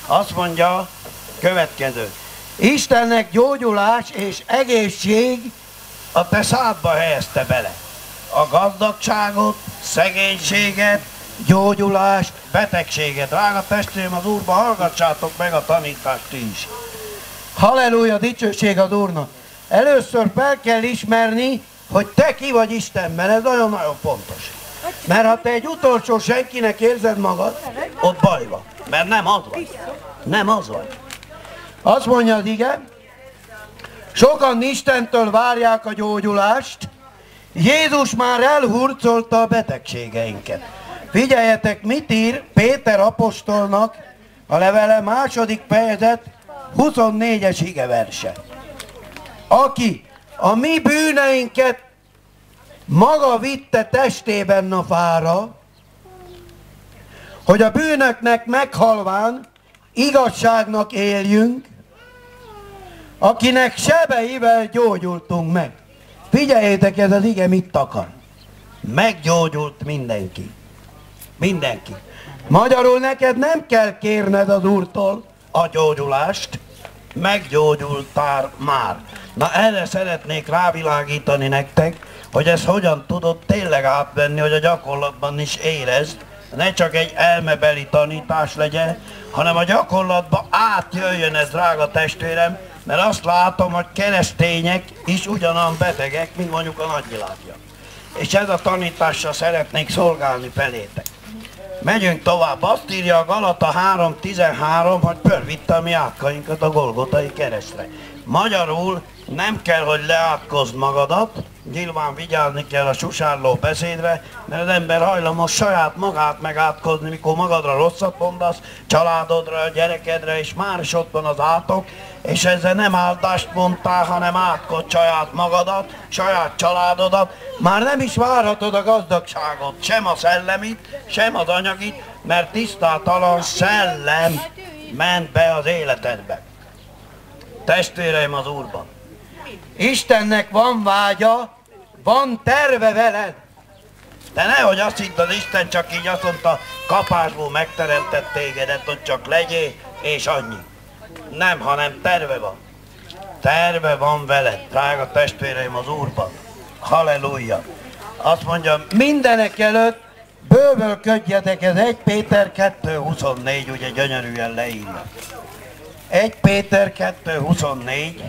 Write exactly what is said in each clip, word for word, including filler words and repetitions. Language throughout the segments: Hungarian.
Azt mondja, következő. Istennek gyógyulás és egészség a te szádba helyezte bele. A gazdagságot, szegénységet, gyógyulást, betegséget. Drága testvérem, az Úrba hallgassátok meg a tanítást is. Halleluja, dicsőség az Úrnak. Először fel kell ismerni, hogy te ki vagy Istenben, ez nagyon-nagyon fontos. Mert ha te egy utolsó senkinek érzed magad, ott baj van. Mert nem az vagy. Nem az vagy. Azt mondja az ige, sokan Istentől várják a gyógyulást, Jézus már elhurcolta a betegségeinket. Figyeljetek, mit ír Péter apostolnak a levele második fejezet huszonnégyes igeverse. Aki a mi bűneinket maga vitte testében a fára, hogy a bűnöknek meghalván igazságnak éljünk, akinek sebeivel gyógyultunk meg. Figyeljétek, ez az ige mit akar. Meggyógyult mindenki. Mindenki. Magyarul neked nem kell kérned az Úrtól a gyógyulást, meggyógyultál már. Na erre szeretnék rávilágítani nektek, hogy ezt hogyan tudod tényleg átvenni, hogy a gyakorlatban is érezd, ne csak egy elmebeli tanítás legyen, hanem a gyakorlatban átjöjjön ez, drága testvérem, mert azt látom, hogy keresztények is ugyanolyan betegek, mint mondjuk a nagyvilágja. És ez a tanítással szeretnék szolgálni felétek. Megyünk tovább. Azt írja a Galata három tizenhárom, hogy pörvitte a mi átkainkat a Golgotai keresztre. Magyarul nem kell, hogy leátkozd magadat, nyilván vigyázni kell a susárló beszédre, mert az ember hajlamos saját magát megátkozni, mikor magadra rosszat mondasz, családodra, a gyerekedre, és már is ott van az átok, és ezzel nem áldást mondtál, hanem átkozd saját magadat, saját családodat, már nem is várhatod a gazdagságot, sem a szellemit, sem az anyagit, mert tisztátalan szellem ment be az életedbe. Testvéreim az Úrban! Istennek van vágya, van terve veled. De nehogy azt hidd, az Isten csak így azt mondta, kapásból megteremtett tégedet, hogy csak legyél, és annyi. Nem, hanem terve van. Terve van veled, drága testvéreim az Úrban. Halleluja! Azt mondja, mindenek előtt bővölködjetek, ez egy Péter kettő huszonnégy, ugye gyönyörűen leírja. egy Péter kettő huszonnégy,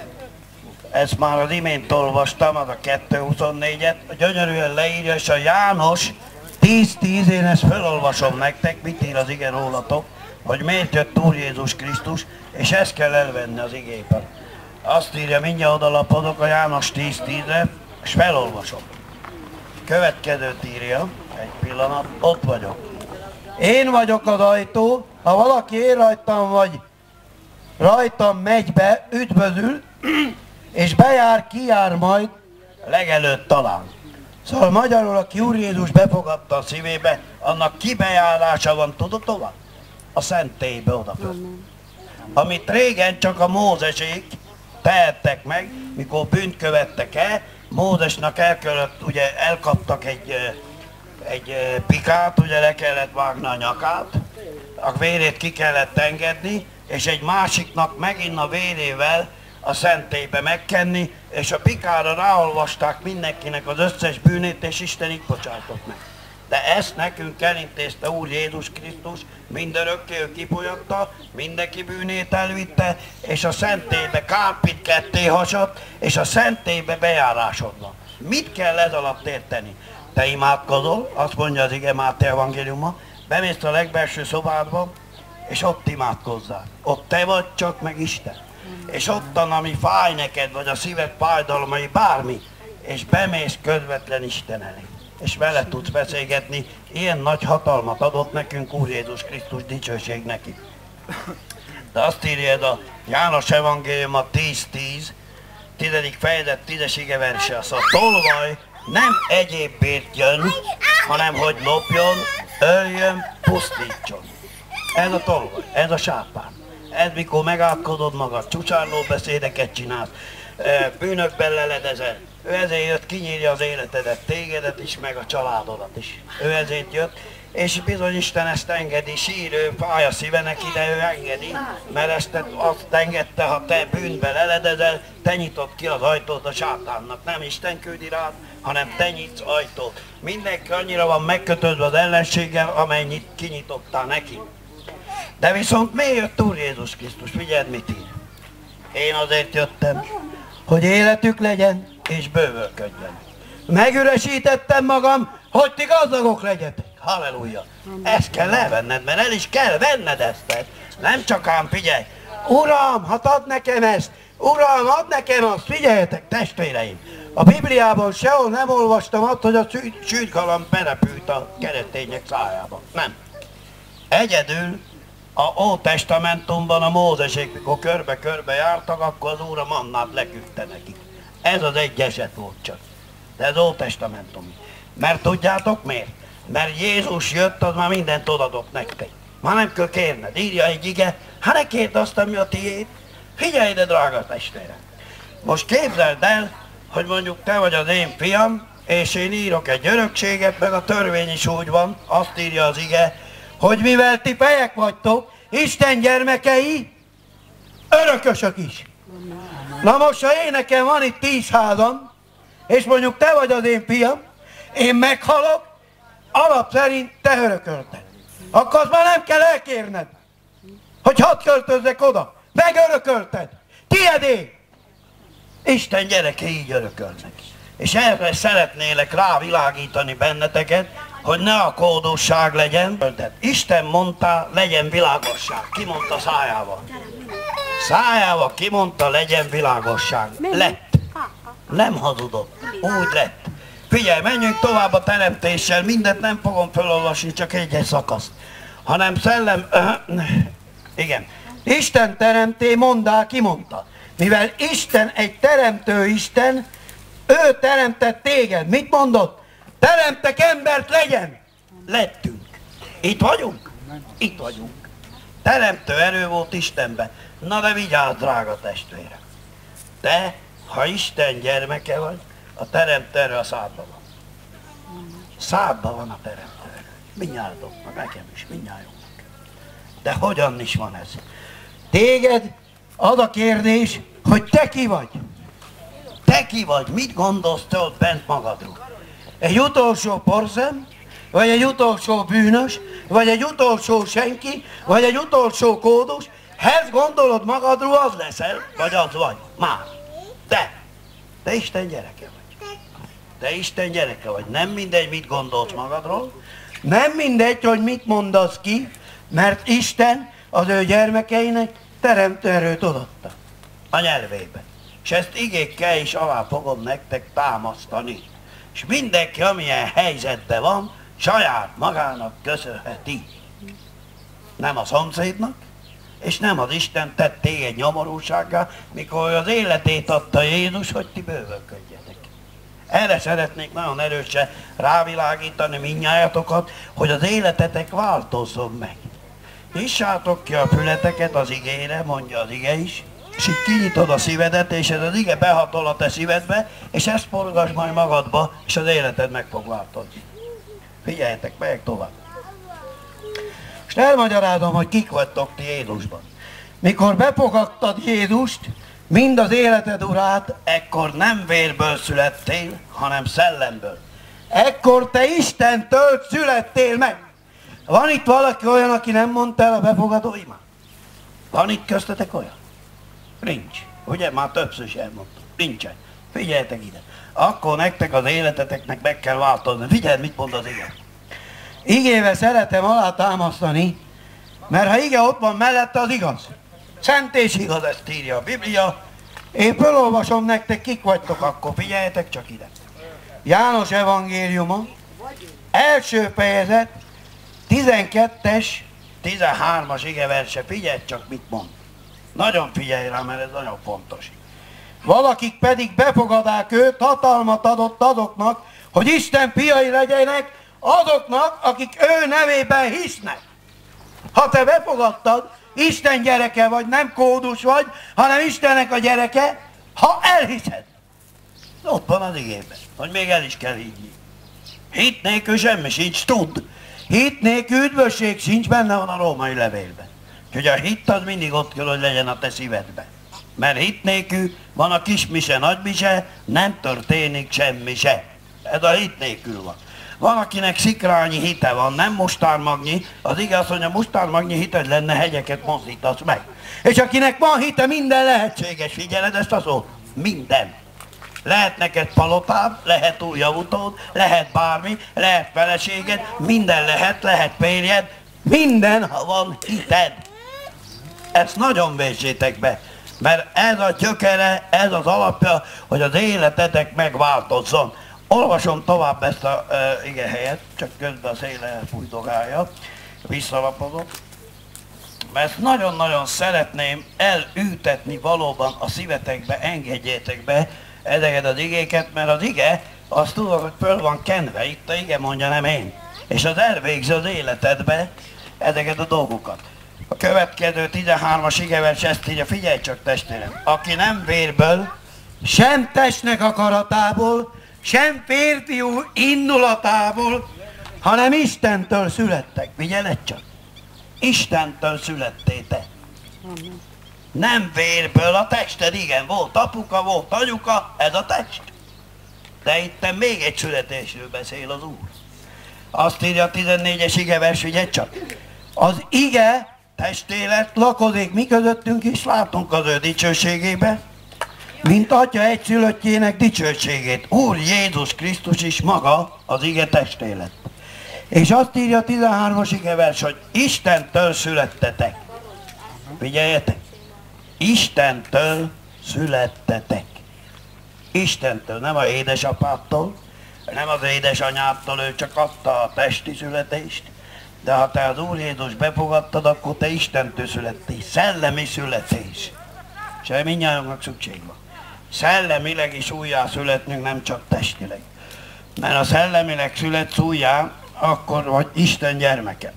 ezt már az imént olvastam, az a kettő huszonnégyet, gyönyörűen leírja, és a János tíz tíz, én ezt felolvasom nektek, mit ír az ige rólatok, hogy miért jött Úr Jézus Krisztus, és ezt kell elvenni az igében. Azt írja, mindjárt odalapodok a János tíz tízre, és felolvasom. Következőt írja, egy pillanat, ott vagyok. Én vagyok az ajtó, ha valaki én rajtam vagy, rajtam megy be, üdvözül, és bejár, kijár majd, legelőtt talán. Szóval magyarul, aki Úr Jézus befogadta a szívébe, annak kibejárása van, tudod tovább? A szentélybe odafönt. Amit régen csak a Mózesék tehettek meg, mikor bűnt követtek el, Mózesnak el kellett, ugye elkaptak egy, egy pikát, ugye le kellett vágni a nyakát, a vérét ki kellett engedni, és egy másiknak megint a vérével a szentélybe megkenni, és a pikára ráolvasták mindenkinek az összes bűnét, és Isten így bocsájtott meg. De ezt nekünk elintézte Úr Jézus Krisztus, mindörökké ő kipolyatta, mindenki bűnét elvitte, és a szentélybe kárpit ketté hasadt, és a szentélybe bejárásod van. Mit kell ez alatt érteni? Te imádkozol, azt mondja az ige Máté evangéliuma, bemész a legbelső szobádba, és ott imádkozzál. Ott te vagy csak, meg Isten. És ottan, ami fáj neked, vagy a szíved fájdalmai, bármi, és bemész közvetlen Isten elé. És vele tudsz beszélgetni, ilyen nagy hatalmat adott nekünk Úr Jézus Krisztus, dicsőség neki. De azt írja ez a János evangélium a tíz tíz, tizedik fejezet, tízes igeverse, az a tolvaj nem egyébbért jön, hanem hogy lopjon, öljön, pusztítson. Ez a tolvaj, ez a sápán. Ez mikor megátkozod magad, csúcsárló beszédeket csinálsz, bűnökben leledezel. Ő ezért jött, kinyírja az életedet, tégedet is, meg a családodat is. Ő ezért jött, és bizony Isten ezt engedi, sír, ő fáj a szíve neki, de ő engedi, mert ezt azt engedte, ha te bűnbe leledezel, te nyitod ki az ajtót a sátánnak. Nem Isten küldi rád, hanem te nyitsz ajtót. Mindenki annyira van megkötődve az ellenséggel, amennyit kinyitottál neki. De viszont miért jött Úr Jézus Krisztus? Figyeld, mit ír. Én azért jöttem, hogy életük legyen és bővölködjen. Megüresítettem magam, hogy ti gazdagok legyetek. Halleluja! Ezt kell levenned, mert el is kell venned ezt. Nem csak ám figyelj. Uram, hát add nekem ezt! Uram, add nekem azt! Figyeljetek, testvéreim! A Bibliában sehol nem olvastam azt, hogy a sült galamb berepült a keresztények szájába. Nem. Egyedül a Ótestamentumban a Mózesék, mikor körbe-körbe jártak, akkor az Úr a mannát leküldte nekik. Ez az egy eset volt csak. De ez Ótestamentum. Mert tudjátok miért? Mert Jézus jött, az már mindent odadott nektek. Már nem kell kérned, írja egy ige, hát ne kérd azt, ami a tiéd. Figyelj ide, drága testvérem! Most képzeld el, hogy mondjuk te vagy az én fiam, és én írok egy örökséget, meg a törvény is úgy van, azt írja az ige, hogy mivel ti fejek vagytok, Isten gyermekei, örökösök is. Na most, ha én nekem van itt tíz házam, és mondjuk te vagy az én fiam, én meghalok, alap szerint te örökölted. Akkor azt már nem kell elkérned, hogy hadd költözzek oda. Megörökölted. Tiedé. Isten gyereke így örökölnek. És erre szeretnélek rávilágítani benneteket, hogy ne a kódosság legyen. Isten mondta, legyen világosság. Ki mondta szájával? Szájával kimondta, legyen világosság. Lett. Nem hazudott. Úgy lett. Figyelj, menjünk tovább a teremtéssel. Mindent nem fogom felolvasni, csak egy-egy szakaszt. Hanem szellem... Igen. Isten teremté, mondá, ki mondta. Mivel Isten egy teremtő Isten, ő teremtett téged. Mit mondott? Teremtek embert, legyen! Lettünk. Itt vagyunk? Itt vagyunk. Teremtő erő volt Istenben. Na de vigyázz, drága testvérem. Te, ha Isten gyermeke vagy, a teremtő erő a szádban van. Szádban van a teremtő erő. Mindnyájatoknak, nekem is, mindnyájunknak. De hogyan is van ez? Téged az a kérdés, hogy te ki vagy. Te ki vagy? Mit gondolsz te ott bent magadról? Egy utolsó porszem? Vagy egy utolsó bűnös? Vagy egy utolsó senki? Vagy egy utolsó kódus? Ha ezt gondolod magadról, az leszel, vagy az vagy. Már. Te. Te Isten gyereke vagy. Te Isten gyereke vagy. Nem mindegy, mit gondolsz magadról. Nem mindegy, hogy mit mondasz ki, mert Isten az ő gyermekeinek teremtő erőt adotta a nyelvében. És ezt igékkel is alá fogom nektek támasztani. És mindenki, amilyen helyzetben van, saját magának köszönheti. Nem a szomszédnak, és nem az Isten tett téged nyomorúsággá, mikor az életét adta Jézus, hogy ti bővölködjetek. Erre szeretnék nagyon erősen rávilágítani mindnyájatokat, hogy az életetek változzon meg. Nyissátok ki a fületeket az igére, mondja az ige is, és így kinyitod a szívedet, és ez az ige behatol a te szívedbe, és ezt forgass majd magadba, és az életed meg fog változni. Figyeljetek, megyek tovább. És elmagyarázom, hogy kik vagytok ti Jézusban. Mikor befogadtad Jézust, mind az életed urát, ekkor nem vérből születtél, hanem szellemből. Ekkor te Istentől születtél meg. Van itt valaki olyan, aki nem mondta el a befogadó imát? Van itt köztetek olyan? Nincs. Ugye? Már többször is elmondtam. Nincsen. Figyeljetek ide. Akkor nektek az életeteknek meg kell változni. Figyeld, mit mond az ige. Igével szeretem alátámasztani, mert ha ige ott van mellette, az igaz. Szent és igaz, ezt írja a Biblia. Én felolvasom nektek, kik vagytok, akkor figyeljetek csak ide. János evangéliuma, első fejezet, tizenkettes, tizenhármas igeverse. Figyelj csak, mit mond. Nagyon figyelj rá, mert ez nagyon fontos. Valakik pedig befogadák őt, hatalmat adott azoknak, hogy Isten fiai legyenek, azoknak, akik ő nevében hisznek. Ha te befogadtad, Isten gyereke vagy, nem kódus vagy, hanem Istennek a gyereke, ha elhiszed. Ott van az igében, hogy még el is kell higni. Hit nélkül semmi sincs, tud. Hit nélkül üdvösség sincs, benne van a római levélben. Úgyhogy a hit az mindig ott kell, hogy legyen a te szívedben. Mert hit nélkül van a kis mise, nagy mise, nem történik semmi se. Ez a hit nélkül van. Van, akinek szikrányi hite van, nem mustármagnyi, az igaz, hogy a mustármagnyi hited lenne, hegyeket mozdítasz meg. És akinek van hite, minden lehetséges, figyeled ezt a szót? Minden. Lehet neked palotád, lehet új autód, lehet bármi, lehet feleséged, minden lehet, lehet férjed, minden, ha van hited. Ezt nagyon véssétek be, mert ez a gyökere, ez az alapja, hogy az életetek megváltozzon. Olvasom tovább ezt a uh, ige helyet, csak közben a szél elfújdogálja, visszalapozok. Mert nagyon-nagyon szeretném elültetni valóban a szívetekbe, engedjétek be ezeket az igéket, mert az ige, azt tudod, hogy föl van kenve, itt a ige mondja, nem én. És az elvégzi az életedbe ezeket a dolgokat. A következő tizenhármas igevers ezt írja, figyelj csak testvérem, aki nem vérből, sem testnek akaratából, sem férfiú indulatából, hanem Istentől születtek. Figyelj csak! Istentől születtétek. Nem vérből, a tested, igen, volt apuka, volt anyuka, ez a test. De itt még egy születésről beszél az Úr. Azt írja a tizennégyes igevers, figyelj csak! Az ige testélet lakozik mi közöttünk is, látunk az ő dicsőségébe, mint Atya egyszülöttjének dicsőségét. Úr Jézus Krisztus is maga az ige testélet. És azt írja a tizenhármas igevers, hogy Istentől születtetek. Figyeljetek! Istentől születtetek. Istentől, nem a édesapától, nem az édesanyától, ő csak adta a testi születést, de ha te az Úr Jézus befogadtad, akkor te Istentől születtél. Szellemi születés. És erre mindnyájunknak szükség van. Szellemileg is újjá születnünk, nem csak testileg. Mert a szellemileg születsz újjá, akkor vagy Isten gyermeke.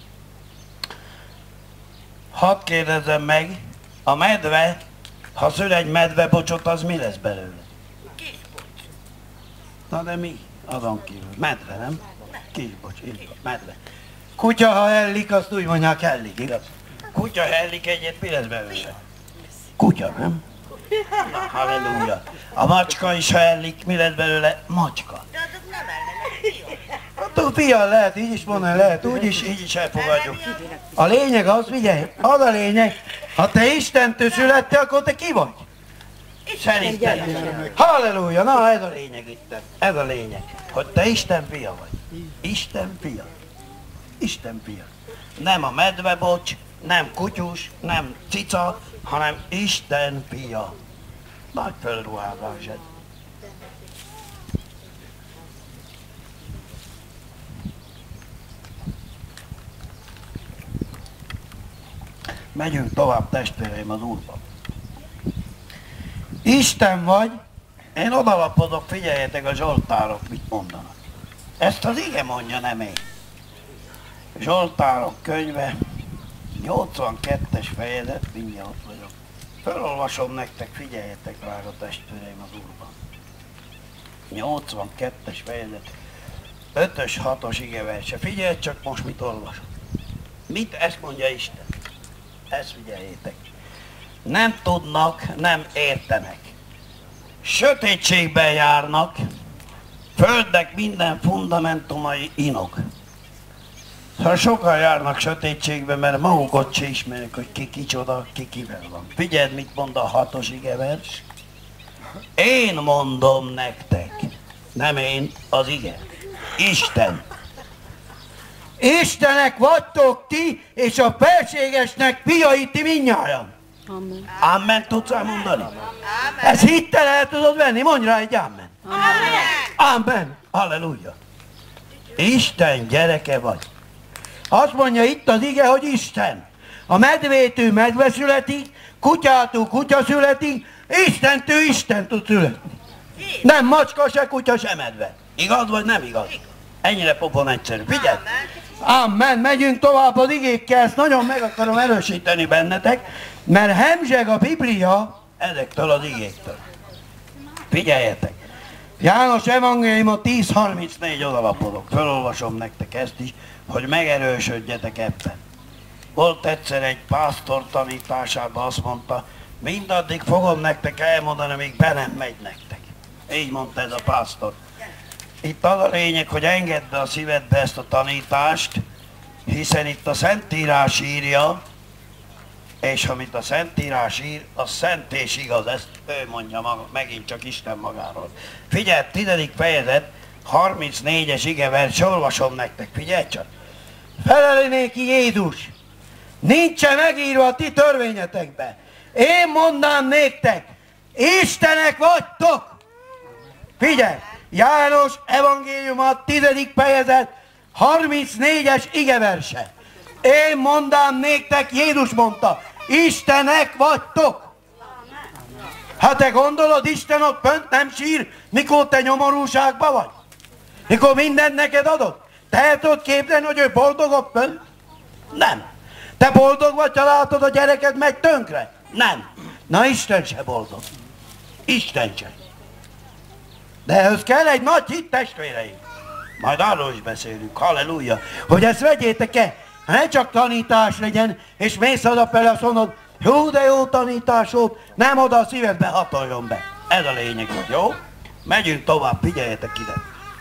Hadd kérdezzem meg, a medve, ha szül egy medvebocsot, az mi lesz belőle? Kisbocs. Na de mi? Azon kívül. Medve, nem? Kisbocs, így van, medve. Kutya, ha hellik, azt úgy mondják, hellik, igaz? Kutya hellik egyet, mi lesz belőle? Kutya, nem? Na, halleluja. A macska is, ha hellik, mi lesz belőle? Macska. De azok nem ellenek, fiúk. Hát fia lehet, így is mondani lehet, úgy is, így is elfogadjuk. A lényeg az, figyelj, az a lényeg, ha te Istentől születtél, akkor te ki vagy? Szerintem. Halleluja, na ez a lényeg itt. Ez a lényeg, hogy te Isten fia vagy. Isten fia. Isten fia. Nem a medvebocs, nem kutyus, nem cica, hanem Isten fia. Nagy fölruházás ez. Megyünk tovább, testvéreim, az Úrban. Isten vagy, én odalapozok, figyeljetek a zsoltárok, mit mondanak. Ezt az ige mondja, nem én. Zsoltárok könyve, nyolcvankettes fejezet, mindjárt ott vagyok. Felolvasom nektek, figyeljetek, drága testvéreim, az Úrban. nyolcvankettes fejezet, ötös, hatos igeverse. Figyelj csak most, mit olvasom. Mit? Ezt mondja Isten. Ezt figyeljétek. Nem tudnak, nem értenek. Sötétségben járnak, földnek minden fundamentumai inog. Szóval sokan járnak sötétségben, mert magukat se ismerik, hogy ki kicsoda, ki kivel van. Figyeld, mit mond a hatos igevers. Én mondom nektek, nem én, az ige. Isten. Istenek vagytok ti, és a felségesnek fiai ti mindnyájan. Amen. Amen tudsz elmondani? Amen. Ez hittel el tudod venni? Mondj rá egy amen. Amen. Amen. Halleluja. Isten gyereke vagy. Azt mondja itt az ige, hogy Isten. A medvétől medve születik, kutyától kutya születik, Istentől Isten tud születni. Nem macska, se kutya, se medve. Igaz vagy nem igaz? Ennyire popon egyszerű. Figyelj! Amen. Megyünk tovább az igékkel, ezt nagyon meg akarom erősíteni bennetek, mert hemzseg a Biblia ezektől az igéktől. Figyeljetek! János evangélium tíz harmincnégy odalapozok, felolvasom nektek ezt is, hogy megerősödjetek ebben. Volt egyszer egy pásztor tanításában, azt mondta, mindaddig fogom nektek elmondani, amíg be nem megy nektek. Így mondta ez a pásztor. Itt az a lényeg, hogy engedd be a szívedbe ezt a tanítást, hiszen itt a Szentírás írja, és amit a Szentírás ír, az szent és igaz, ezt ő mondja maga, megint csak Isten magáról. Figyelj, tizedik fejezet, harmincnégyes igevers, olvasom nektek, figyelj csak. Feleli néki Jézus, nincsen megírva a ti törvényetekbe. Én mondám néktek, Istenek vagytok. Figyelj, János evangéliuma, tizedik fejezet, harmincnégyes igeverse. Én mondám néktek, Jézus mondta, Istenek vagytok. Hát te gondolod, Isten ott fönt nem sír, mikor te nyomorúságban vagy? Mikor mindent neked adott? Te el tudod képzelni, hogy ő boldog ott fönt? Nem. Te boldog vagy, ha látod, a gyereked megy tönkre? Nem. Na, Isten se boldog. Isten se. De ehhez kell egy nagy hit, testvéreim. Majd arról is beszélünk, halleluja, hogy ezt vegyétek el. Ne csak tanítás legyen, és mész oda fel, azt mondod, jó, de jó tanítás volt, nem oda a szívedbe hatoljon be. Ez a lényeg, jó? Megyünk tovább, figyeljetek ide.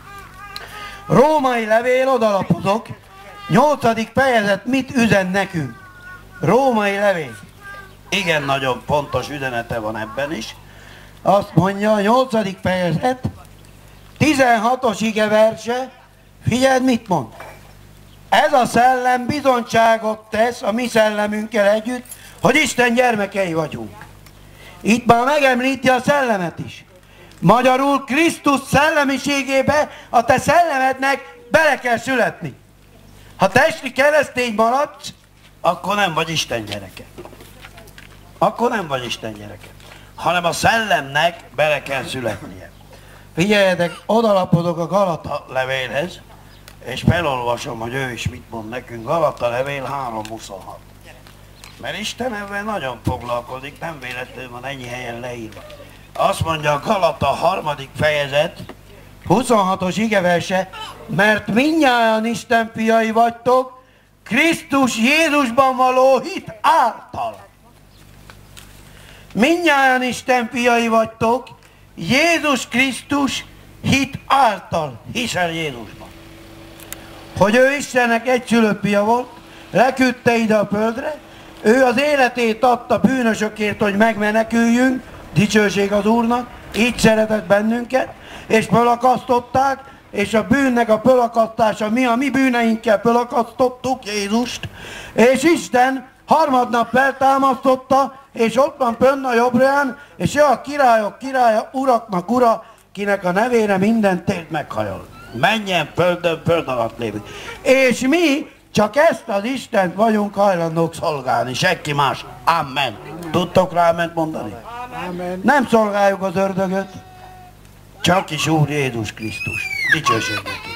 Római levél, odalapozok, nyolcadik fejezet mit üzen nekünk? Római levél. Igen, nagyon pontos üzenete van ebben is. Azt mondja, a nyolcadik fejezet, tizenhatos igeverse, figyeld, mit mond? Ez a szellem bizonyságot tesz a mi szellemünkkel együtt, hogy Isten gyermekei vagyunk. Itt már megemlíti a szellemet is. Magyarul Krisztus szellemiségébe a te szellemednek bele kell születni. Ha testi keresztény maradsz, akkor nem vagy Isten gyereke. Akkor nem vagy Isten gyereke. Hanem a szellemnek bele kell születnie. Figyeljetek, odalapodok a Galata levélhez, és felolvasom, hogy ő is mit mond nekünk. Galata levél három huszonhat. Mert Isten ebben nagyon foglalkozik, nem véletlenül van ennyi helyen leírva. Azt mondja a Galata harmadik fejezet, huszonhatos igeverse, mert mindnyájan Isten fiai vagytok, Krisztus Jézusban való hit által. Mindnyájan Isten fiai vagytok, Jézus Krisztus hit által, hiszel Jézusban. Hogy ő Istennek egyszülött fia volt, leküldte ide a földre, ő az életét adta bűnösökért, hogy megmeneküljünk, dicsőség az Úrnak, így szeretett bennünket, és fölakasztották, és a bűnnek a fölakasztása, mi a mi bűneinkkel fölakasztottuk Jézust, és Isten harmadnap feltámasztotta, és ott van fönn a jobbraján, és ő a királyok királya, uraknak ura, kinek a nevére minden tért meghajol. Menjen földön, föld alatt lévő. És mi csak ezt az Istent vagyunk hajlandók szolgálni, senki más. Amen. Tudtok rá ament mondani? Amen. Nem szolgáljuk az ördögöt, csak is Úr Jézus Krisztus. Dicsőség neki.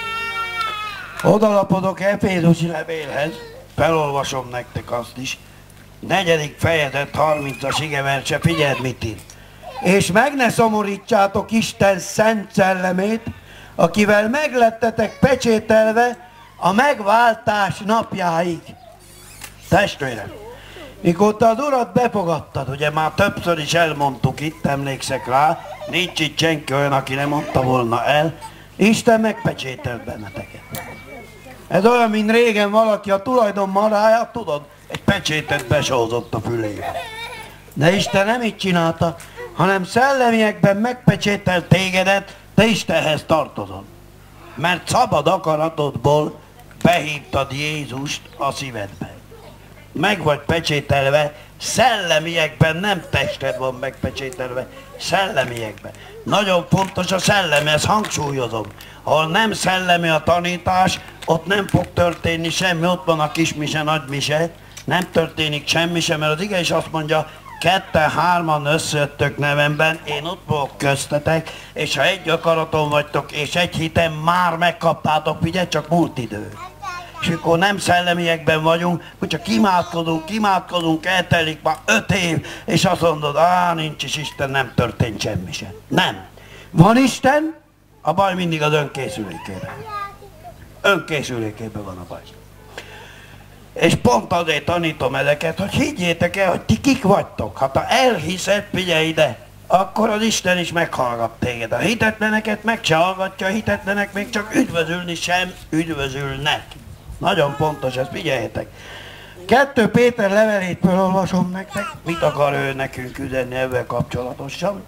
Odalapodok Efézusi levélhez, felolvasom nektek azt is. Negyedik fejezet, harmincas igeverse, figyeld mit ír. És meg ne szomorítsátok Isten szent szellemét, akivel meglettetek pecsételve a megváltás napjáig. Testvérem, mikor te az Urat befogadtad, ugye már többször is elmondtuk itt, emlékszek rá, nincs itt senki olyan, aki nem mondta volna el, Isten megpecsételt benneteket. Ez olyan, mint régen valaki a tulajdon maráját, tudod, egy pecsétet besózott a fülébe. De Isten nem így csinálta, hanem szellemiekben megpecsételt tégedet, te Istenhez tartozol. Mert szabad akaratodból behívtad Jézust a szívedbe. Meg vagy pecsételve, szellemiekben, nem tested van megpecsételve, szellemiekben. Nagyon fontos a szellemi, ezt hangsúlyozom. Ahol nem szellemi a tanítás, ott nem fog történni semmi, ott van a kismise, nagymise, nem történik semmi sem, mert az ige is azt mondja, ketten-hárman összejöttök nevemben, én ott vagyok köztetek, és ha egy akaraton vagytok, és egy hiten már megkaptátok, figyelj, csak múlt idő. És akkor nem szellemiekben vagyunk, hogy csak imádkozunk, imádkozunk, eltelik már öt év, és azt mondod, á, nincs is Isten, nem történt semmi sem. Nem. Van Isten, a baj mindig az önkészülékére. Önkészülékében van a baj. És pont azért tanítom ezeket, hogy higgyétek el, hogy ti kik vagytok. Ha te elhiszed, figyelj ide, akkor az Isten is meghallgat téged. A hitetleneket meg se hallgatja, a hitetlenek még csak üdvözülni sem üdvözülnek. Nagyon pontos, ezt figyeljetek. Kettő Péter levelét felolvasom nektek. Mit akar ő nekünk üzenni ebben kapcsolatosan?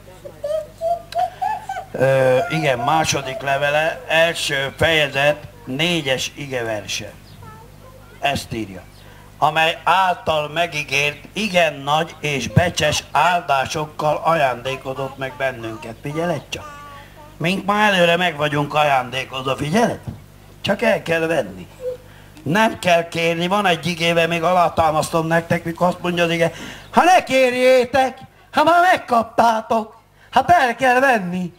Ö, igen, második levele, első fejezet, négyes igeverse. Ezt írja. Amely által megígért igen nagy és becses áldásokkal ajándékozott meg bennünket. Figyeled csak! Mink már előre meg vagyunk ajándékozva, figyeled? Csak el kell venni. Nem kell kérni, van egy igével, még alátámasztom nektek, mikor azt mondja az ige, ha ne kérjétek, ha már megkaptátok, hát el kell venni.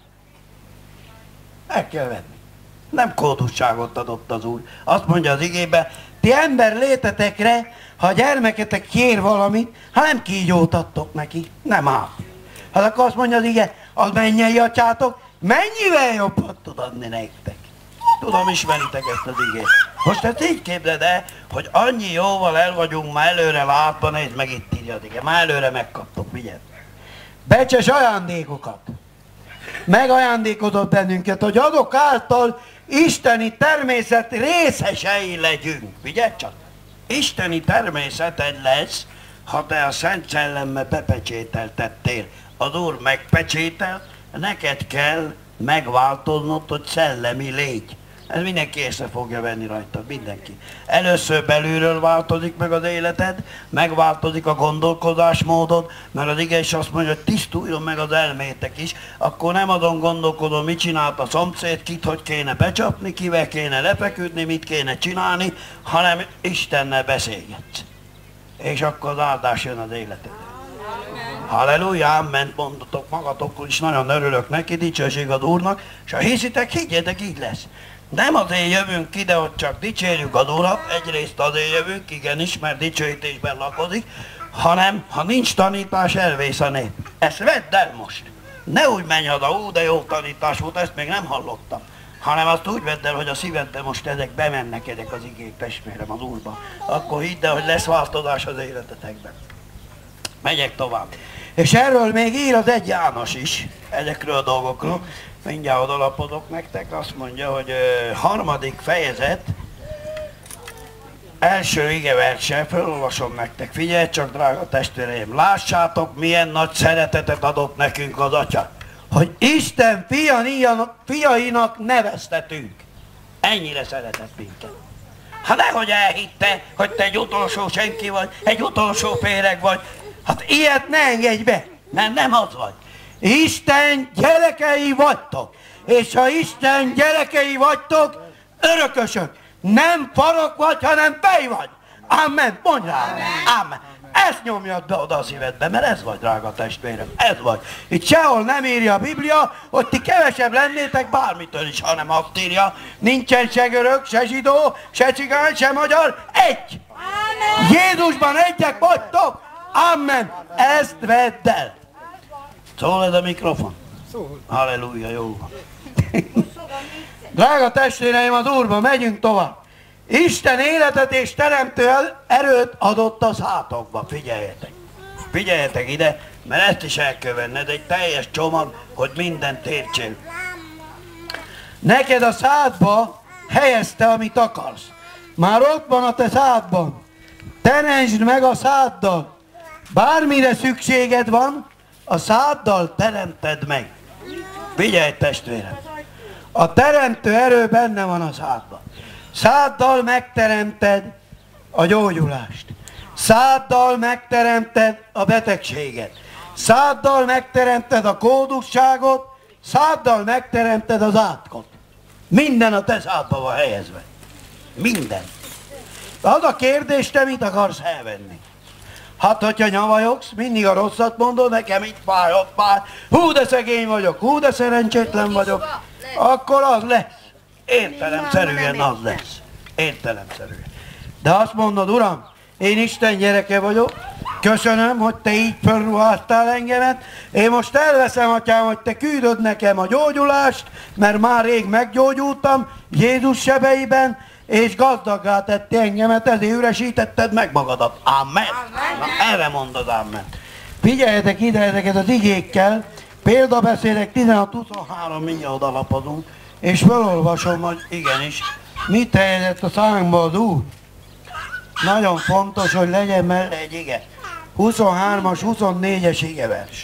El kell venni. Nem kódusságot adott az Úr. Azt mondja az igében, ti ember létetekre, ha a gyermeketek kér valamit, ha nem kígyóztattok neki, nem áll. Hát akkor azt mondja az ige, az mennyei atyátok, mennyivel jobbat tud adni nektek. Tudom, ismeritek ezt az igét. Most ezt így képzeld el, hogy annyi jóval el vagyunk már előre látva, nézd meg, itt írja az ige, már előre megkaptok, figyelj. Becses ajándékokat. Megajándékozott bennünket, hogy azok által isteni természet részesei legyünk. Figyelj csak! Isteni természeted lesz, ha te a Szent Szellemmel bepecsételtettél. Az Úr megpecsétel, neked kell megváltoznod, hogy szellemi légy. Ez mindenki észre fogja venni rajta, mindenki. Először belülről változik meg az életed, megváltozik a gondolkodásmódod, mert az ige is azt mondja, hogy tisztuljon meg az elmétek is, akkor nem azon gondolkodom, mit csinált a szomszéd, kit hogy kéne becsapni, kivel kéne lefeküdni, mit kéne csinálni, hanem Istennel beszélgetsz. És akkor az áldás jön az életedre. Halleluja, amen, mondatok magatokról is, nagyon örülök neki, dicsőség az Úrnak, és ha hiszitek, higgyetek, így lesz. Nem azért jövünk ide, hogy csak dicsérjük az Urat, egyrészt azért jövünk, igenis, mert dicsőítésben lakozik, hanem ha nincs tanítás, elvész a nép. Ezt vedd el most. Ne úgy menj haza, ú, de jó tanítás volt, ezt még nem hallottam. Hanem azt úgy vedd el, hogy a szívedben most ezek bemennek, ezek az igék, testvérem, az Úrba. Akkor hidd el, hogy lesz változás az életetekben. Megyek tovább. És erről még ír az egy János is, ezekről a dolgokról. Mindjárt odalapodok nektek, azt mondja, hogy ö, harmadik fejezet, első igeverse, felolvasom nektek. Figyelj csak, drága testvéreim, lássátok, milyen nagy szeretetet adott nekünk az Atya, hogy Isten fiainak neveztetünk. Ennyire szeretett minket. Ha nehogy elhitte, hogy te egy utolsó senki vagy, egy utolsó féreg vagy, hát ilyet ne engedj be, mert nem az vagy. Isten gyerekei vagytok, és ha Isten gyerekei vagytok, örökösök. Nem farok vagy, hanem fej vagy. Amen, mondj rá. Amen. Amen. Ezt nyomjad be oda a szívedbe, mert ez vagy, drága testvérem, ez vagy. Itt sehol nem írja a Biblia, hogy ti kevesebb lennétek bármitől is, hanem azt írja, nincsen se görög, se zsidó, se cigány, se magyar, egy. Amen. Jézusban egyek vagytok. Amen. Ezt vedd el. Szól ez a mikrofon? Szól. Halleluja, jó van. Drága testvéreim, az Úrba, megyünk tovább. Isten életet és teremtő erőt adott a szátokba. Figyeljetek. Figyeljetek ide, mert ezt is el kell venni. Ez egy teljes csomag, hogy mindent értsél. Neked a szádba helyezte, amit akarsz. Már ott van a te szádban. Teremtsd meg a száddal. Bármire szükséged van, a száddal teremted meg. Figyelj, testvérem! A teremtő erő benne van a szádban. Száddal megteremted a gyógyulást. Száddal megteremted a betegséget. Száddal megteremted a kódusságot. Száddal megteremted az átkot. Minden a te szádba van helyezve. Minden. Az a kérdés, te mit akarsz elvenni? Hát, hogyha nyavajogsz, mindig a rosszat mondod, nekem itt fáj, ott fáj, hú, de szegény vagyok, hú, de szerencsétlen vagyok, akkor az lesz. Értelemszerűen az lesz. Értelemszerűen. De azt mondod, Uram, én Isten gyereke vagyok, Köszönöm, hogy te így felruháztál engemet. Én most elveszem, atyám, hogy te küldöd nekem a gyógyulást, mert már rég meggyógyultam Jézus sebeiben, és gazdaggá tett engemet, ezért üresítetted meg magadat. Amen. Na, erre mondod amen. Figyeljetek ide ezeket az igékkel, példabeszédek tizenhat huszonhárom, mindjárt odalapozunk, és felolvasom, hogy igenis, mit helyezett a szánkba az Úr. Nagyon fontos, hogy legyen mellé egy ige. huszonhármas, huszonnégyes igevers.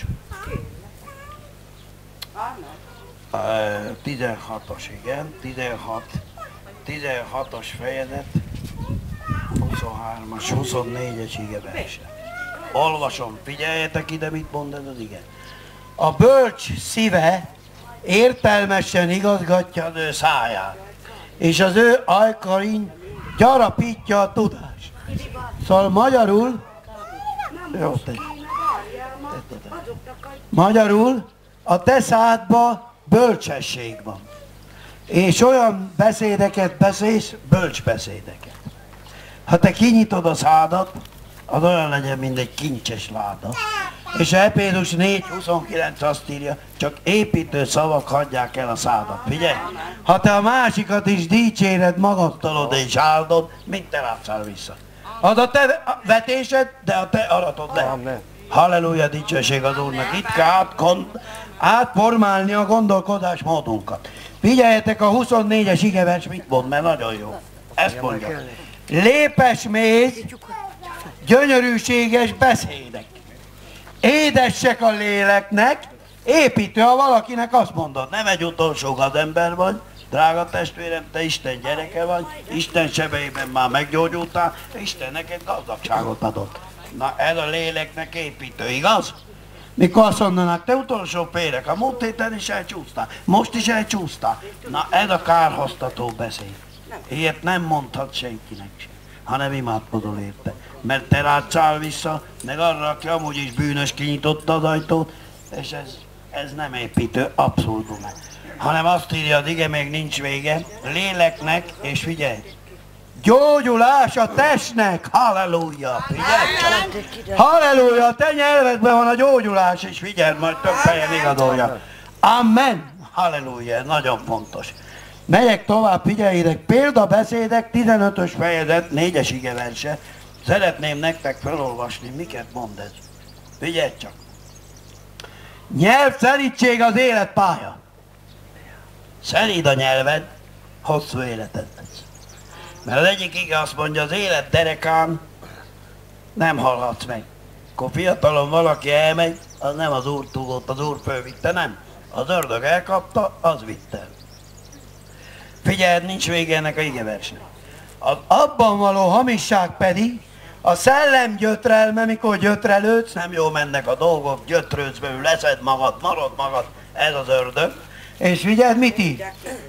tizenhatos, igen, tizenhat, tizenhatos fejezet, huszonhármas, huszonnégyes igevers. Olvasom, figyeljetek ide, mit mond ez az ige. A bölcs szíve értelmesen igazgatja az ő száját, és az ő ajkain gyarapítja a tudást. Szóval magyarul, jó, te, te, te, te. magyarul a te szádban bölcsesség van. És olyan beszédeket beszélsz, bölcs beszédeket. Ha te kinyitod a szádat, az olyan legyen, mint egy kincses láda. És a Efézus négy huszonkilenc azt írja, csak építő szavak hagyják el a szádat. Figyelj! Ha te a másikat is dicséred, magasztalod és áldod, mint te látszál vissza. Az a te vetésed, de a te aratod le. Halleluja, dicsőség az Úrnak. Itt kell át, átformálni a gondolkodásmódunkat. Figyeljetek, a huszonnégyes igevers mit mond, mert nagyon jó. Ezt mondja. Lépes méz, gyönyörűséges beszédek. Édesek a léleknek, építő, ha valakinek azt mondod, nem egy utolsó gazember vagy, drága testvérem, te Isten gyereke vagy, Isten sebeiben már meggyógyultál, Isten neked gazdagságot adott. Na ez a léleknek építő, igaz? Mikor azt mondanak, te utolsó pérek, a múlt héten is elcsúsztál, most is elcsúsztál. Na ez a kárhoztató beszéd. Ilyet nem mondhat senkinek sem, hanem imádkozol érte. Mert te látszál vissza, meg arra, aki amúgy is bűnös, kinyitotta az ajtót, és ez, ez nem építő, abszolút nem. Hanem azt írja az ige, még nincs vége, léleknek, és figyelj, gyógyulás a testnek, halleluja, figyelj csak, halleluja, a te nyelvedben van a gyógyulás, és figyelj, majd több helyen igazolja. Amen, halleluja, nagyon fontos. Megyek tovább, figyeljétek, példabeszédek, tizenötös fejezet, négyes igeverse. Szeretném nektek felolvasni, miket mond ez. Figyelj csak. Nyelvszerítség az életpálya. Szeríd a nyelved, hosszú életed lesz. Mert az egyik ige azt mondja, az élet derekán nem halhatsz meg. Akkor fiatalon valaki elmegy, az nem az Úr túlott, az Úr fölvitte, nem. Az ördög elkapta, az vitte. Figyeld, nincs vége ennek a igeversnek. Az abban való hamisság pedig a szellem gyötrelme, mikor gyötrelődsz, nem jól mennek a dolgok, gyötrődsz belül, leszed magad, marad magad, ez az ördög. És figyeld, mit ír?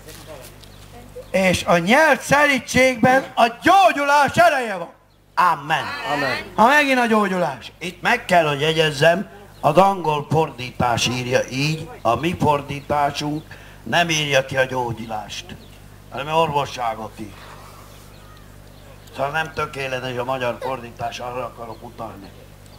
És a nyelv szerítségben a gyógyulás ereje van. Amen. Amen. Ha megint a gyógyulás. Itt meg kell, hogy jegyezzem, az angol fordítás írja így, a mi fordításunk nem írja ki a gyógyulást, hanem orvosságot ír. Szóval nem tökéletes a magyar fordítás, arra akarok utalni.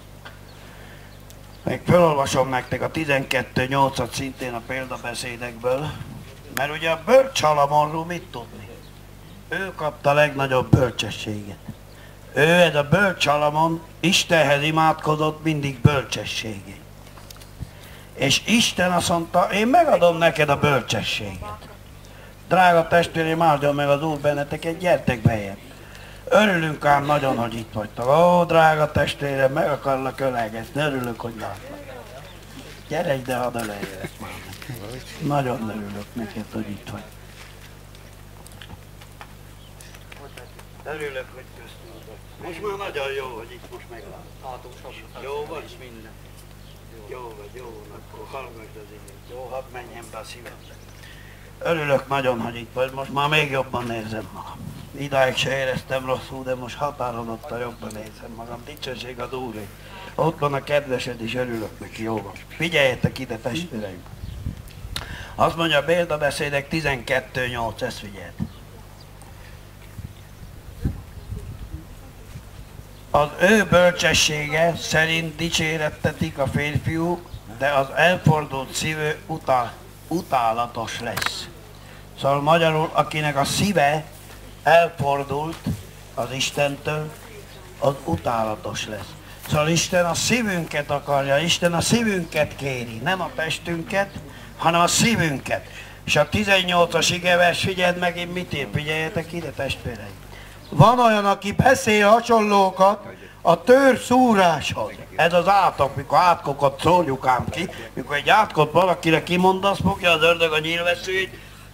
Még felolvasom nektek a tizenkettő nyolcat szintén a példabeszédekből, mert ugye a bölcs Salamonról mit tudni? Ő kapta a legnagyobb bölcsességet. Ő, ez a bölcs Salamon, Istenhez imádkozott mindig bölcsességét. És Isten azt mondta, én megadom neked a bölcsességet. Drága testvérem, áldjon meg az Úr benneteket, gyertek bejebb. Örülünk ám nagyon, hogy itt vagytok. Ó, drága testvérem, meg akarlak ölegezni, örülök, hogy látlak. Gyere ide, hadd öleljelek már. Nagyon örülök neked, hogy itt vagy. Örülök, hogy köztünk vagy. Most már nagyon jó, hogy itt most meglátom. Jó vagy? Minden. Jó vagy, jó van, akkor hallgass az igét. Jó, hadd menjen be a szívedbe. Örülök nagyon, hogy itt vagy, most már még jobban érzem magam. Idáig se éreztem rosszul, de most határozottan jobban érzem magam. Dicsőség az Úré. Ott van a kedvesed, és örülök neki, jó van. Figyeljetek ide, testvéreim. Azt mondja a példabeszédek tizenkettő nyolc, ezt figyeld. az ő bölcsessége szerint dicsérettetik a férfiú, de az elfordult szívű utál, utálatos lesz. Szóval magyarul, akinek a szíve elfordult az Istentől, az utálatos lesz. Szóval Isten a szívünket akarja, Isten a szívünket kéri, nem a testünket, hanem a szívünket. És a tizennyolcas igevers, figyeld meg, én mit ír, figyeljetek ide, testvéreim. Van olyan, aki beszél hasonlókat a tőr szúráshoz. Ez az átok, mikor átkokat szórjuk ám ki, mikor egy átkot valakire kimondasz, fogja az ördög a nyílvesszőjét,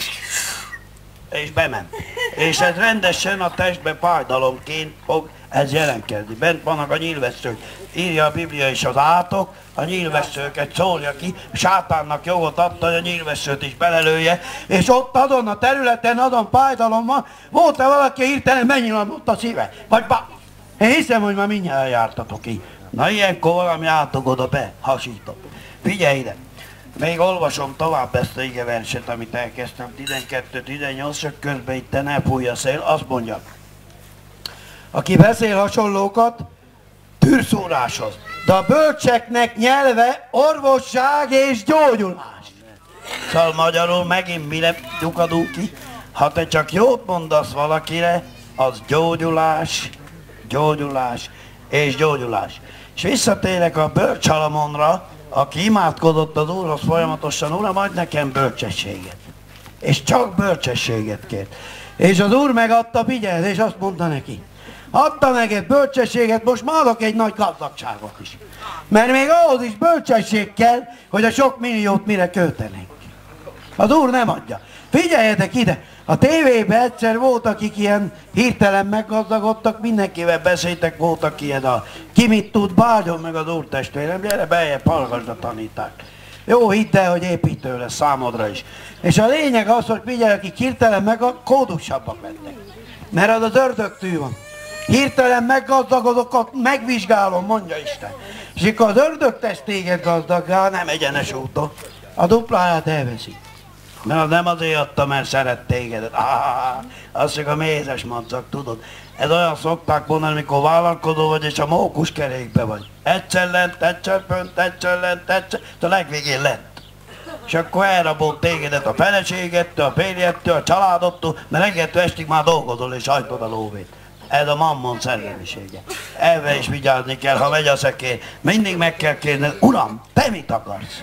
és bement. És ez rendesen a testbe fájdalomként fog ez jelentkezni. Bent vannak a nyílvesszők. Írja a Biblia is, az átok a nyílvesszőket szórja ki, sátánnak jogot adta, hogy a nyílvesszőt is belelője, és ott adon a területen, adon fájdalom van, volt-e valaki hirtelen megnyilamodott a szíve? Vagy bá... Én hiszem, hogy már mindjárt jártatok így. Na ilyenkor valami átog oda be, hasított. Figyelj ide! Még olvasom tovább ezt a igeverset, amit elkezdtem, tizenkettő tizennyolc, csak közben itt ne fújja a szél, azt mondja. Aki beszél hasonlókat, tűrszúráshoz. De a bölcseknek nyelve orvosság és gyógyulás. Szóval magyarul megint mire lyukadunk ki? Ha te csak jót mondasz valakire, az gyógyulás, gyógyulás és gyógyulás. És visszatérek a bölcs Salamonra, aki imádkozott az Úrhoz folyamatosan, Uram, adj nekem bölcsességet. És csak bölcsességet kért. És az Úr megadta, figyeld, és azt mondta neki, adta neked bölcsességet, most már adok egy nagy gazdagságot is. Mert még ahhoz is bölcsesség kell, hogy a sok milliót mire költenénk. Az Úr nem adja. Figyeljetek ide, a tévében egyszer volt, akik ilyen hirtelen meggazdagodtak, mindenkivel beszéltek, voltak ilyen a ki mit tud, báldjon meg az Úr testvérem, gyere beljebb, hallgassd a tanítást. Jó, hidd el, hogy építő lesz számodra is. És a lényeg az, hogy figyelj, akik hirtelen meg a kódusabbak lettek. Mert az az ördögtű van. Hirtelen meggazdagodok, megvizsgálom, mondja Isten. És akkor az ördög tesz téged gazdaggá, nem egyenes úton. A dupláját elveszi. Mert az nem azért adta, mert szeret tégedet. Ah, az csak a mézes madzag, tudod. Ez olyan szokták mondani, amikor vállalkozó vagy, és a mókus kerékbe vagy. Egyszer lent, egyszer fönt, egyszer lent, egyszer, a legvégén lent. És akkor elrabolt tégedet a feleségettől, a férjettől, a családodtól, mert reggeltől estig már dolgozol és hajtod a lóvét. Ez a mammon szellemisége. Elve is vigyázni kell, ha megy a szekér. Mindig meg kell kérned, Uram, te mit akarsz?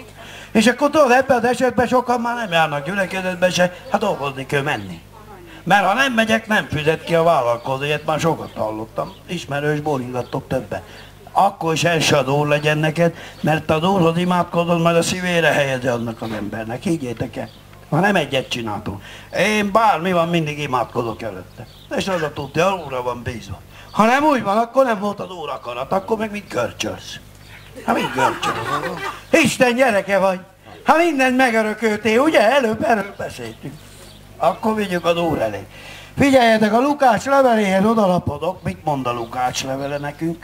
És akkor tudod, ebben az esetben sokan már nem járnak gyülekezetbe se, hát dolgozni kell menni. Mert ha nem megyek, nem fizet ki a vállalkozó, ilyet már sokat hallottam. Ismerős bólingattok többen. Akkor is első az Úr legyen neked, mert az Úrhoz imádkozod, majd a szívére helyezi annak az embernek. Higgyétek el. Ha nem egyet csináltunk. Én bármi van, mindig imádkozok előtte. És az a tudja, Úrra van bízva. Ha nem úgy van, akkor nem volt az Úr akarat, akkor meg mit görcsölsz? Hát mit görcsölsz? Isten gyereke vagy. Ha mindent megörököltél, ugye? Előbb erről beszéltünk. Akkor vigyük az Úr elé. Figyeljetek, a Lukács leveléhez odalapodok. Mit mond a Lukács levele nekünk?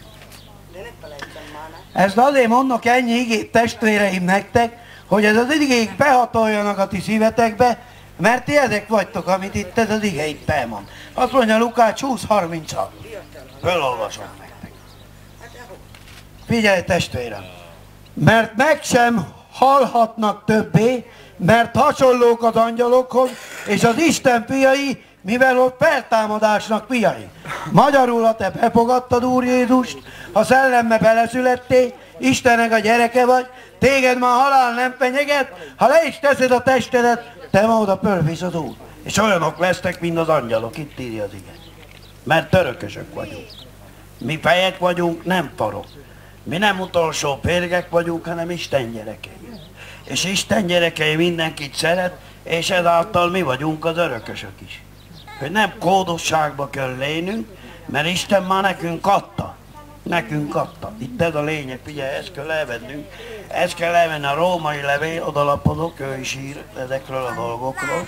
Ezt azért mondok ennyi igét, testvéreim, nektek, hogy ez az igék behatoljanak a ti szívetekbe, mert ti ezek vagytok, amit itt ez az ige itt elmond. Azt mondja Lukács húsz harminchat. Fölolvasom nektek. Figyelj, testvérem! Mert meg sem halhatnak többé, mert hasonlók az angyalokhoz, és az Isten fiai, mivel ott feltámadásnak fiai. Magyarul, ha te befogadtad Úr Jézust, ha szellemme beleszülettél, Istennek a gyereke vagy, téged már halál nem fenyeget, ha le is teszed a testedet, te ma oda fölvisz az Úr. És olyanok lesztek, mint az angyalok, itt írja az ige. Mert törökösök vagyunk. Mi fejek vagyunk, nem farok. Mi nem utolsó férgek vagyunk, hanem Isten gyerekei. És Isten gyerekei mindenkit szeret, és ezáltal mi vagyunk az örökösök is. Hogy nem kódosságba kell lennünk, mert Isten már nekünk adta. Nekünk adta. Itt ez a lényeg, figyelj, ezt kell elvennünk. Ezt kell elvenni a római levél, odalapodok, ő is ír ezekről a dolgokról.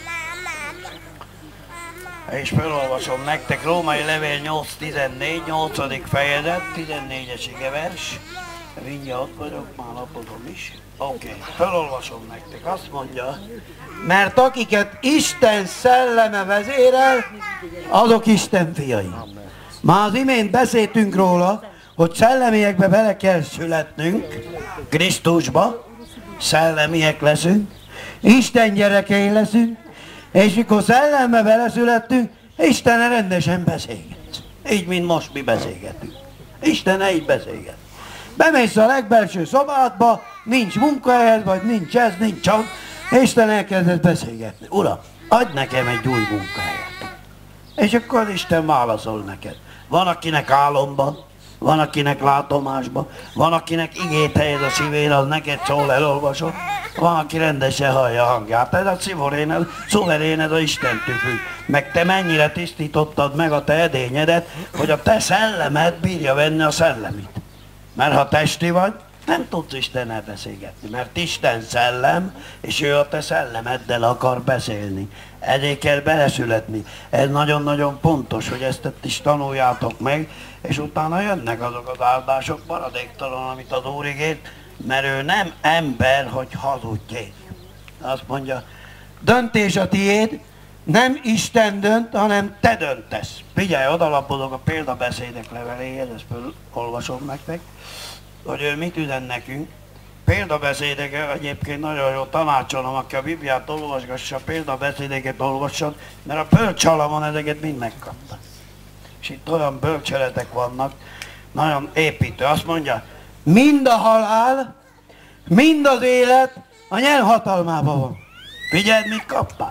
És felolvasom nektek, római levél nyolc tizennégy, nyolcadik fejezet, tizennégyes igevers. Mindjárt ott vagyok, már lapozom is. Oké, okay. Felolvasom nektek, azt mondja, mert akiket Isten szelleme vezérel, azok Isten fiai. Már az imént beszéltünk róla, hogy szellemiekbe bele kell születnünk, Krisztusba, szellemiek leszünk, Isten gyerekei leszünk, és mikor szellembe beleszülettünk, Istennel rendesen beszélgetsz. Így, mint most mi beszélgetünk. Istennel így beszélget. Bemész a legbelső szobádba, nincs munkahelyed, vagy nincs ez, nincs az, Isten elkezdett beszélgetni. Uram, adj nekem egy új munkahelyet. És akkor Isten válaszol neked. Van, akinek álomban, van, akinek látomásban, van, akinek igét helyez a szívén, az neked szól, elolvasod. Van, aki rendesen hallja a hangját. Ez a szivoréned, szuveréned a Istentől függ. Meg te mennyire tisztítottad meg a te edényedet, hogy a te szellemed bírja venni a szellemit. Mert ha testi vagy, nem tudsz Istennel beszélgetni, mert Isten szellem, és ő a te szellemeddel akar beszélni. Ezért kell beleszületni. Ez nagyon-nagyon pontos, hogy ezt is tanuljátok meg, és utána jönnek azok az áldások maradéktalan, amit az Úr ígért, mert ő nem ember, hogy hazudjék. Azt mondja, döntés a tiéd, nem Isten dönt, hanem te döntesz. Figyelj, odalapozok a példabeszédek leveléhez, ezt olvasom nektek, hogy ő mit üzen nekünk. Példabeszédeket egyébként nagyon jó tanácsolom, aki a Bibliát olvasgassa, példabeszédeket olvasson, mert a bölcsalamon ezeket mind megkapta. És itt olyan bölcseletek vannak, nagyon építő. Azt mondja, mind a halál, mind az élet a nyelv hatalmában van. Figyeld, mit kaptál?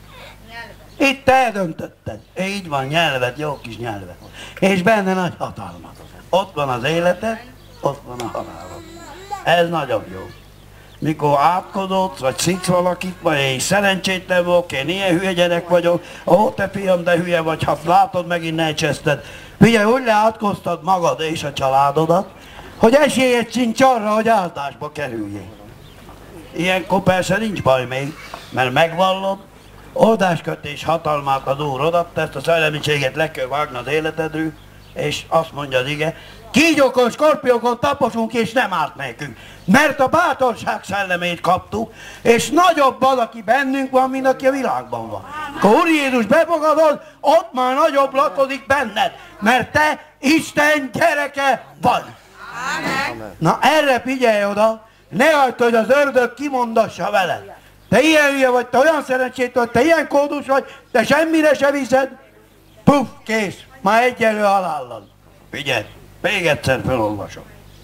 Itt te eldöntötted. Így van, nyelved, jó kis nyelved. És benne nagy hatalma. Ott van az életed, ott van a halálod. Ez nagyon jó. Mikor átkododsz, vagy sziksz valakit, vagy én szerencsétlen vagyok, én ilyen hülye gyerek vagyok, ó, te fiam, de hülye vagy, ha látod, megint ne cseszted. Figyelj, úgy leátkoztad magad és a családodat, hogy esélyed sincs arra, hogy áldásba kerüljél. Ilyenkor persze nincs baj még, mert megvallod, oldáskötés hatalmát az Úr odatta, ezt a szellemiséget le kell vágni az életedről, és azt mondja az ige, kígyókon, skorpiókon taposunk, és nem árt nekünk. Mert a bátorság szellemét kaptuk, és nagyobb az, aki bennünk van, mint aki a világban van. Akkor Úr Jézus befogadod, ott már nagyobb lakodik benned, mert te Isten gyereke vagy. Amen. Na erre figyelj oda, ne hagyd, hogy az ördög kimondassa veled. Te ilyen hülye vagy, te olyan szerencsét vagy, te ilyen kódus vagy, te semmire se viszed. Puff, kész, már egyenlő halállal. Figyelj, még egyszer felolvasom.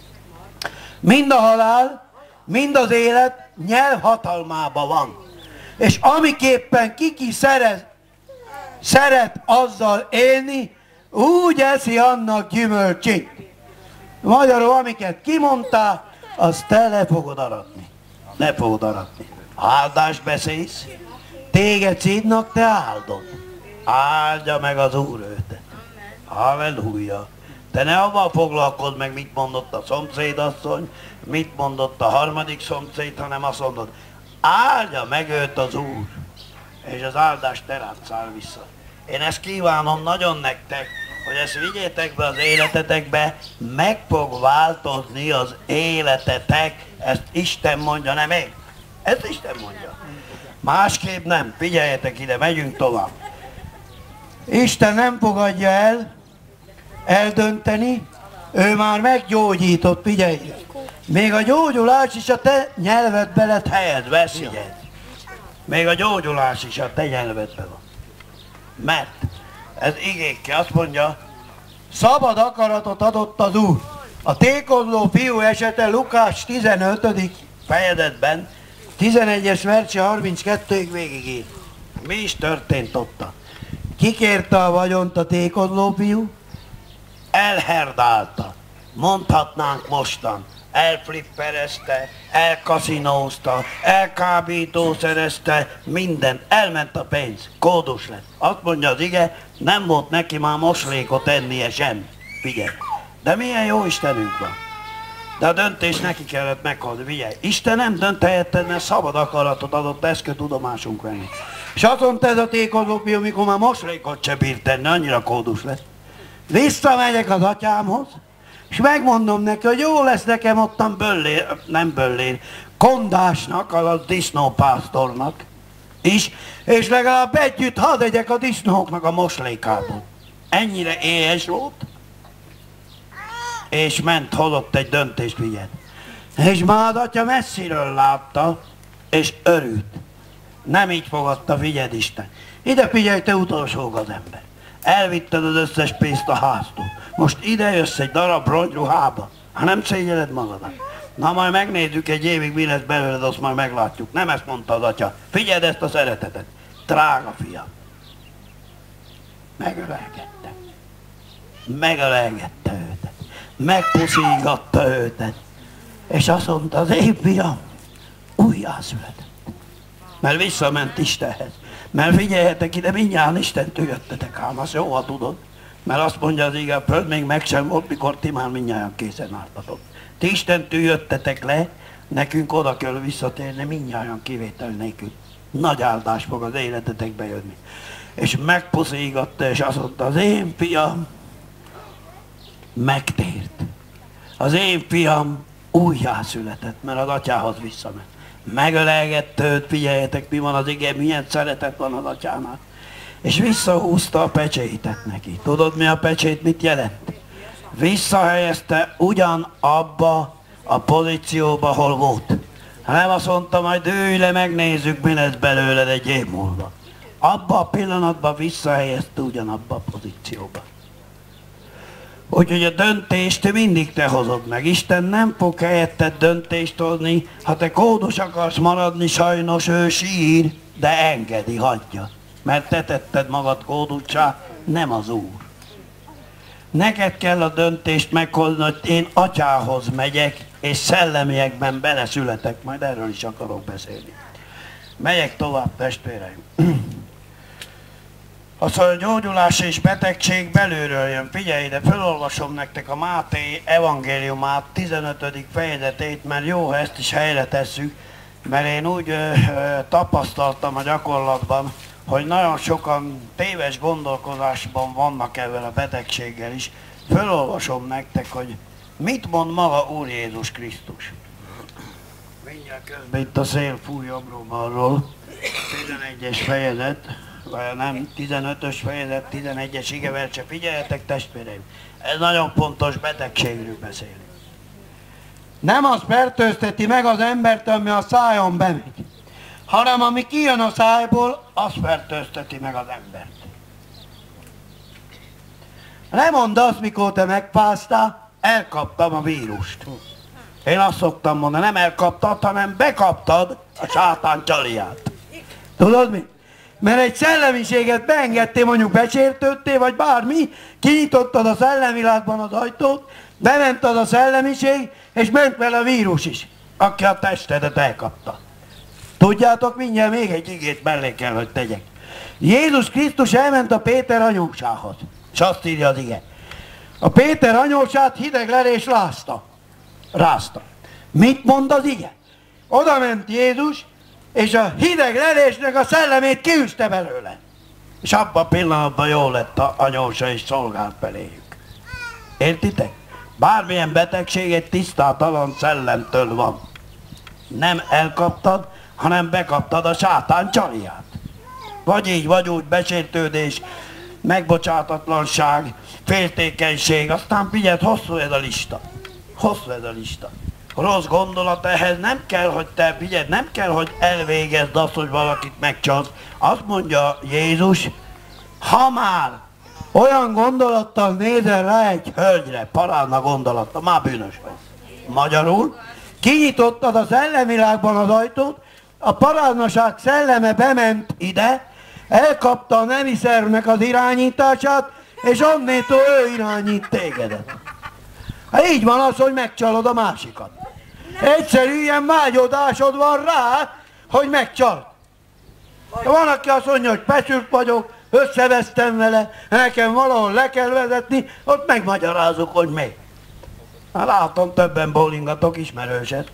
Mind a halál, mind az élet nyelv hatalmában van. És amiképpen kiki szeret, szeret azzal élni, úgy eszi annak gyümölcsét. Magyarul, amiket kimondtál, azt te le fogod aratni. Le fogod aratni. Áldást beszélsz, téged szídnak, te áldod. Áldja meg az Úr őt. Halleluja. Te ne avval foglalkozz meg, mit mondott a szomszédasszony, mit mondott a harmadik szomszéd, hanem azt mondod, áldja meg őt az Úr, és az áldást te rád száll vissza. Én ezt kívánom nagyon nektek, hogy ezt vigyétek be az életetekbe, meg fog változni az életetek, ezt Isten mondja, nem én. Ezt Isten mondja. Másképp nem. Figyeljetek ide, megyünk tovább. Isten nem fogadja el, eldönteni, ő már meggyógyított, figyelj. Még a gyógyulás is a te nyelvedbe lett helyezve, figyelj. Még a gyógyulás is a te nyelvedbe van. Mert ez igékkel azt mondja, szabad akaratot adott az Úr. A tékozló fiú esete Lukás tizenötödik fejezetben, tizenegyes verse harminckettőig végig ír. Mi is történt ott? Kikérte a vagyont a tékozló fiú? Elherdálta. Mondhatnánk mostan. Elflipperezte, elkaszinózta, elkábítószerezte, mindent. Elment a pénz. Kódus lett. Azt mondja az ige, nem volt neki már moslékot ennie sem. Figyelj. De milyen jó Istenünk van. De a döntés neki kellett meghozni. Figyelj. Isten nem dönt helyetted, mert szabad akaratot adott, ezt kell tudomásunk venni. És azt mondta ez a tékozló fiú, mikor már moslékot se bírt tenni, annyira kódus lett. Visszamegyek az atyámhoz, és megmondom neki, hogy jó lesz nekem ottan böllér, nem böllér, kondásnak, azaz disznópásztornak is, és legalább együtt hadd egyek a disznóknak a moslékából. ennyire éhes volt, és ment, hozott egy döntést, figyeld. És már az atya messziről látta, és örült. Nem így fogadta, figyeld Isten. Ide figyelj, te utolsó az ember. Elvitted az összes pénzt a háztól. Most ide jössz egy darab rongyruhába. Ha nem szégyeled magadat. Na majd megnézzük egy évig, mi lesz belőled, azt majd meglátjuk. Nem ezt mondta az atya. Figyeld ezt a szeretetet. Drága fiam. Megölelgette. Megölelgette őtet. Megpuszígatta őtet. És azt mondta, az én fiam újjászületett. Mert visszament Istenhez. Mert figyeljetek ide, mindjárt Istentől jöttetek ám, azt jó, ha tudod. Mert azt mondja az ige, a föld még meg sem volt, mikor ti már mindjárt készen álltatok. Ti Istentől jöttetek le, nekünk oda kell visszatérni, mindjárt kivétel nélkül. Nagy áldás fog az életetekbe jönni. És megpuszígatta, és azt mondta, az én fiam megtért. Az én fiam újjászületett, mert az atyához visszament. Megölelgette őt, figyeljetek, mi van az ige, milyen szeretet van az atyánál. És visszahúzta a pecsétet neki. Tudod, mi a pecsét mit jelent? Visszahelyezte ugyan abba a pozícióba, hol volt. Nem azt mondta, majd ülj le, megnézzük, mi lesz belőled egy év múlva. Abba a pillanatban visszahelyezte ugyanabba a pozícióba. Úgyhogy a döntést mindig te hozod meg. Isten nem fog helyetted döntést hozni. Ha te kódos akarsz maradni, sajnos ő sír, de engedi, hagyja. Mert te tetted magad kódussá, nem az Úr. Neked kell a döntést meghozni, hogy én atyához megyek, és szellemiekben beleszületek. Majd erről is akarok beszélni. Megyek tovább, testvéreim. Az, hogy a gyógyulás és betegség belülről jön. Figyelj ide, felolvasom nektek a Máté evangéliumát, tizenötödik fejezetét, mert jó, ha ezt is helyre tesszük, mert én úgy ö, ö, tapasztaltam a gyakorlatban, hogy nagyon sokan téves gondolkozásban vannak ezzel a betegséggel is. Felolvasom nektek, hogy mit mond maga Úr Jézus Krisztus. Mindjárt közben itt a szél fúj jobbról-balról. tizenegyes fejezet, vagy nem, tizenötös fejezet, tizenegyes igeverse. Figyeljetek, testvéreim, ez nagyon fontos, betegségről beszélünk. Nem az fertőzteti meg az embert, ami a szájon bemegy, hanem ami kijön a szájból, az fertőzteti meg az embert. Nem mondd azt, mikor te megfáztál, elkaptam a vírust. Én azt szoktam mondani, nem elkaptad, hanem bekaptad a sátán csaliát. Tudod mi? Mert egy szellemiséget beengedtél, mondjuk becsértődtél, vagy bármi, kinyitottad a szellemvilágban az ajtót, bement az a szellemiség, és ment vele a vírus is, aki a testedet elkapta. Tudjátok, mindjárt még egy igét mellé kell, hogy tegyek. Jézus Krisztus elment a Péter anyósához, és azt írja az ige. A Péter anyósát hideglelés rázta. Rázta. Mit mond az ige? Oda ment Jézus, és a hideg lelésnek a szellemét kiűzte belőle. És abban a pillanatban jól lett a anyósa, és szolgált feléjük. Értitek? Bármilyen betegség egy tisztátalan szellemtől van. Nem elkaptad, hanem bekaptad a sátán csaliát. Vagy így, vagy úgy, besértődés, megbocsátatlanság, féltékenység, aztán figyeld, hosszú ez a lista. Hosszú ez a lista. Rossz gondolat ehhez nem kell, hogy te figyeld, nem kell, hogy elvégezd azt, hogy valakit megcsalsz. Azt mondja Jézus, ha már olyan gondolattal nézel rá egy hölgyre, parádna gondolattal, már bűnös vagy. Magyarul, kinyitottad a szellemvilágban az ajtót, a parádnaság szelleme bement ide, elkapta a nemi szervnek az irányítását, és onnétól ő irányít tégedet. Hát így van az, hogy megcsalod a másikat. Egyszerű ilyen vágyódásod van rá, hogy megcsalt. Van, aki azt mondja, hogy feszült vagyok, összevesztem vele, nekem valahol le kell vezetni, ott megmagyarázok, hogy mi. Hát látom, többen bowlingatok, ismerőset.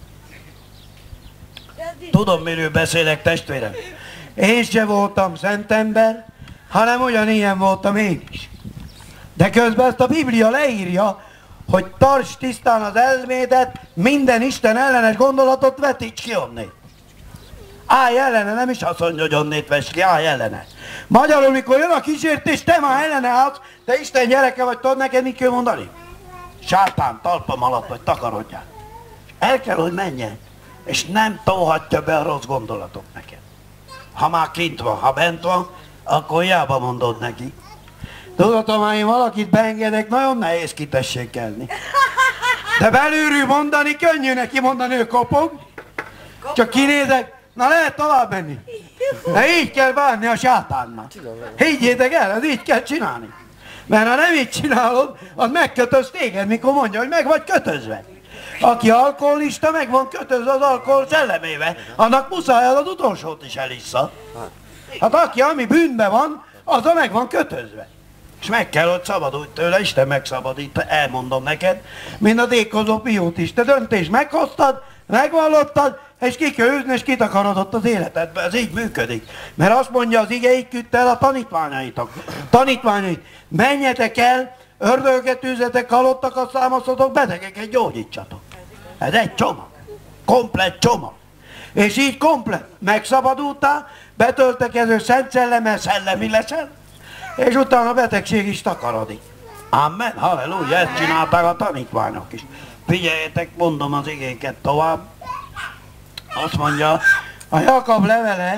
Tudom, miről beszélek, testvérem. Én se voltam szentember, hanem ugyanilyen voltam én is. De közben ezt a Biblia leírja, hogy tarts tisztán az elmédet, minden Isten ellenes gondolatot vetíts ki onnét. Állj ellene, nem is azt mondja, hogy onnét vess ki, állj ellene. Magyarul, mikor jön a kísértés, te már ellene állsz, te Isten gyereke vagy, tudod neked mit kell mondani? Sátán, talpam alatt vagy, takarodjál. El kell, hogy menjen, és nem tolhatja be a rossz gondolatok neked. Ha már kint van, ha bent van, akkor hiába mondod neki. Tudod, ha én valakit beengedek, nagyon nehéz kitessékelni. De belülről mondani, könnyű neki mondani, ő kopog. Csak kinézek, na lehet tovább menni. De így kell bánni a sátánnal. Higgyétek el, ez így kell csinálni. Mert ha nem így csinálod, az megkötöz téged, mikor mondja, hogy meg vagy kötözve. Aki alkoholista, meg van kötözve az alkohol szellemébe, annak muszáj az utolsót is elissza. Hát aki, ami bűnben van, az a meg van kötözve. És meg kell, hogy szabadulj tőle, Isten megszabadít, elmondom neked, mint a dékozó fiút is. Te döntést meghoztad, megvallottad, és ki kell űzni, és kitakarodott az életedbe. Ez így működik. Mert azt mondja az ige, így küldte el a tanítványaitok. Tanítványait, menjetek el, ördögöket űzzetek, halottakat számoztatok, betegeket gyógyítsatok. Ez egy csomag. Komplett csomag. És így komplett. Megszabadultál, betöltekező Szent Szellemmel, szellemi leszel, és utána a betegség is takarodik. Amen, halleluja, ezt csinálták a tanítványok is. Figyeljetek, mondom az igéket tovább. Azt mondja, a Jakab levele,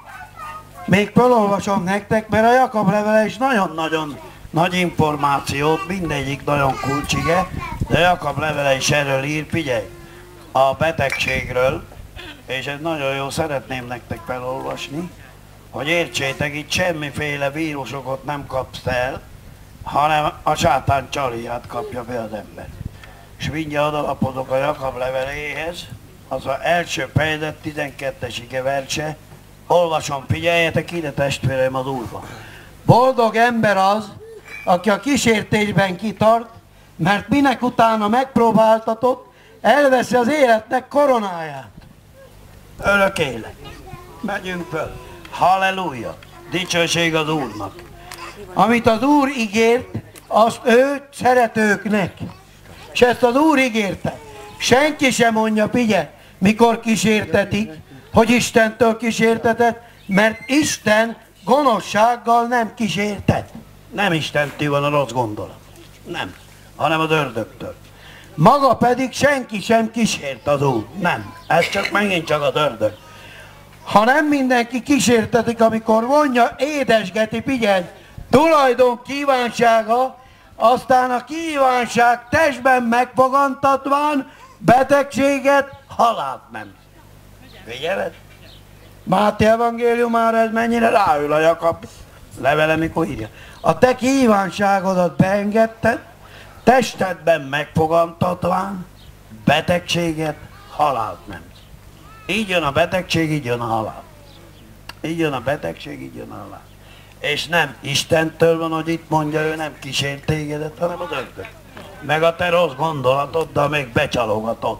még felolvasom nektek, mert a Jakab levele is nagyon-nagyon nagy információt, mindegyik nagyon kulcsige, de a Jakab levele is erről ír, figyelj, a betegségről, és ez nagyon jó, szeretném nektek felolvasni, hogy értsétek, itt semmiféle vírusokat nem kapsz el, hanem a sátán csaliát kapja be az ember. És mindjárt odalapozok a Jakab leveléhez, az az első fejezet tizenkettes ige verse, olvasom, figyeljetek ide testvérem az Úrban. Boldog ember az, aki a kísértésben kitart, mert minek utána megpróbáltatott, elveszi az életnek koronáját. Örök élet. Megyünk föl. Halleluja! Dicsőség az Úrnak! Amit az Úr ígért, azt ő szeretőknek. És ezt az Úr ígérte. Senki sem mondja, figyelj, mikor kísértetik, hogy Istentől kísértetett, mert Isten gonoszsággal nem kísértet. Nem Istentől van a rossz gondolat. Nem. Hanem az ördögtől. Maga pedig senki sem kísért az Úr. Nem. Ez csak megint csak az ördög. Ha nem mindenki kísértetik, amikor vonja, édesgeti, figyelj, tulajdon kívánsága, aztán a kívánság testben megfogantatván betegséget, halált nem. Figyeled? Máté evangéliumára ez mennyire ráül a Jakab levele, mikor írja. A te kívánságodat beengedted, testedben megfogantatván betegséget, halált nem. Így jön a betegség, így jön a halál. Így jön a betegség, így jön a halál. És nem Istentől van, hogy itt mondja, ő nem kísért tégedet, hanem az ördög. Meg a te rossz gondolatoddal még becsalogatod.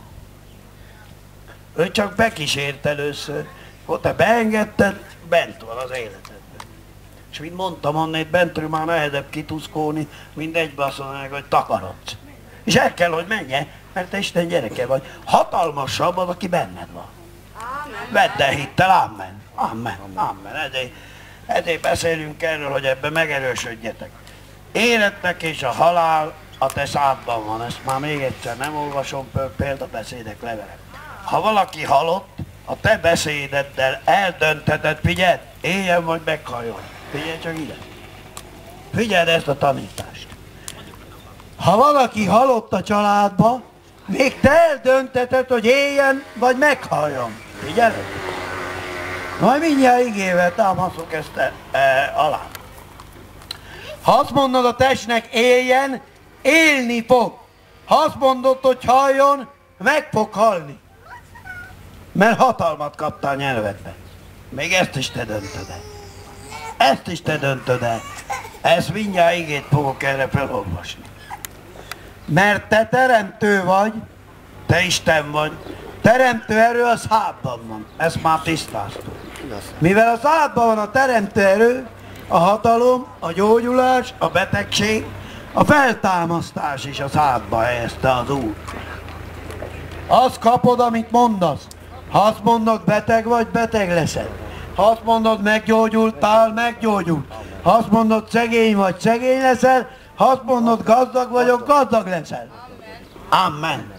Ő csak bekísért először, akkor te beengedted, bent van az életedben. És mint mondtam, onnét bentről már nehezebb kituszkóni, mint egybe azt mondják, hogy takarodsz. És el kell, hogy menjen, mert te Isten gyereke vagy. Hatalmasabb az, aki benned van. Vedd el hittel, amen. Amen, amen. Ezért, ezért beszélünk erről, hogy ebben megerősödjetek. Életnek és a halál a te szádban van. Ezt már még egyszer nem olvasom, példabeszédek levele. Ha valaki halott, a te beszédeddel eldöntheted, figyeld, éljen vagy meghalljon. Figyelj csak ide. Figyeld ezt a tanítást. Ha valaki halott a családba, még te eldöntheted, hogy éljen vagy meghalljon. Figyelj? Majd mindjárt igével támaszok ezt e, e, alá. Ha azt mondod a testnek éljen, élni fog. Ha azt mondod, hogy halljon, meg fog halni. Mert hatalmat kaptál nyelvedbe. Még ezt is te döntöd el. Ezt is te döntöd el. Ezt mindjárt igét fogok erre felolvasni. Mert te teremtő vagy, te Isten vagy, teremtő erő a szádban van. Ezt már tisztáztuk. Mivel a szádban van a teremtő erő, a hatalom, a gyógyulás, a betegség, a feltámasztás is a szádba helyezte az Úr. Azt kapod, amit mondasz. Ha azt mondod, beteg vagy, beteg leszel. Ha azt mondod, meggyógyultál, meggyógyult. Ha azt mondod, szegény vagy, szegény leszel. Ha azt mondod, gazdag vagyok, gazdag leszel. Amen.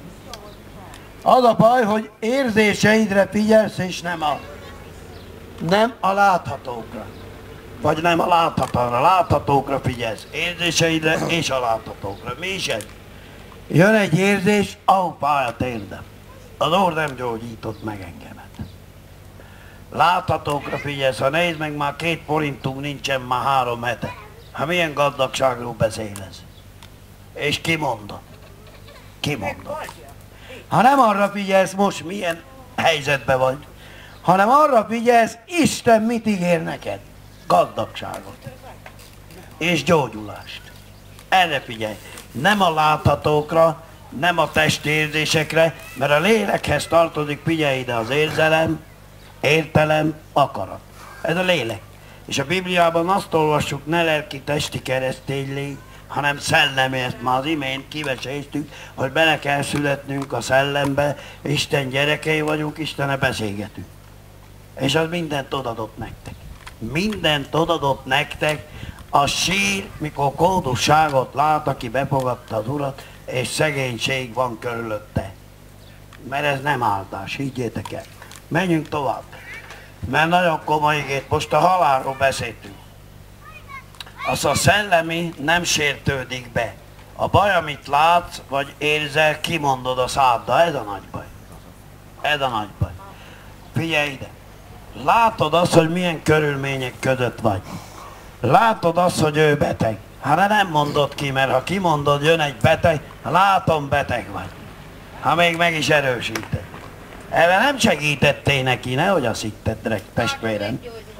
Az a baj, hogy érzéseidre figyelsz, és nem a, nem a láthatókra. Vagy nem a láthatókra, láthatókra figyelsz. Érzéseidre és a láthatókra. Mi is ez? Jön egy érzés, ahol fáj a térdem. Az Úr nem gyógyított meg engemet. Láthatókra figyelsz, ha nézd meg, már két forintunk nincsen már három hete. Hát milyen gazdagságról beszélsz? És ki mondod? Ki mondod? Ha nem arra figyelsz most, milyen helyzetben vagy, hanem arra figyelsz, Isten mit ígér neked? Gazdagságot. És gyógyulást. Erre figyelj. Nem a láthatókra, nem a testérzésekre, mert a lélekhez tartozik, figyelj ide, az érzelem, értelem, akarat. Ez a lélek. És a Bibliában azt olvassuk, ne lelki-testi keresztény légy, hanem szellemi, ezt már az imént kiveséztük, hogy bele kell születnünk a szellembe, Isten gyerekei vagyunk, Istene beszélgetünk. És az mindent odadott nektek. Mindent odadott nektek, a sír, mikor kódusságot lát, aki befogadta az Urat, és szegénység van körülötte. Mert ez nem áldás, higgyétek el. Menjünk tovább. Mert nagyon komoly igét, most a halálról beszéltünk. Az a szellemi nem sértődik be. A baj, amit látsz, vagy érzel, kimondod a száddal. Ez a nagy baj. Ez a nagy baj. Figyelj ide. Látod azt, hogy milyen körülmények között vagy. Látod azt, hogy ő beteg. Hát nem mondod ki, mert ha kimondod, jön egy beteg, látom, beteg vagy. Ha még meg is erősíted. Ebben nem segítettél neki, nehogy azt hitted, testvérem.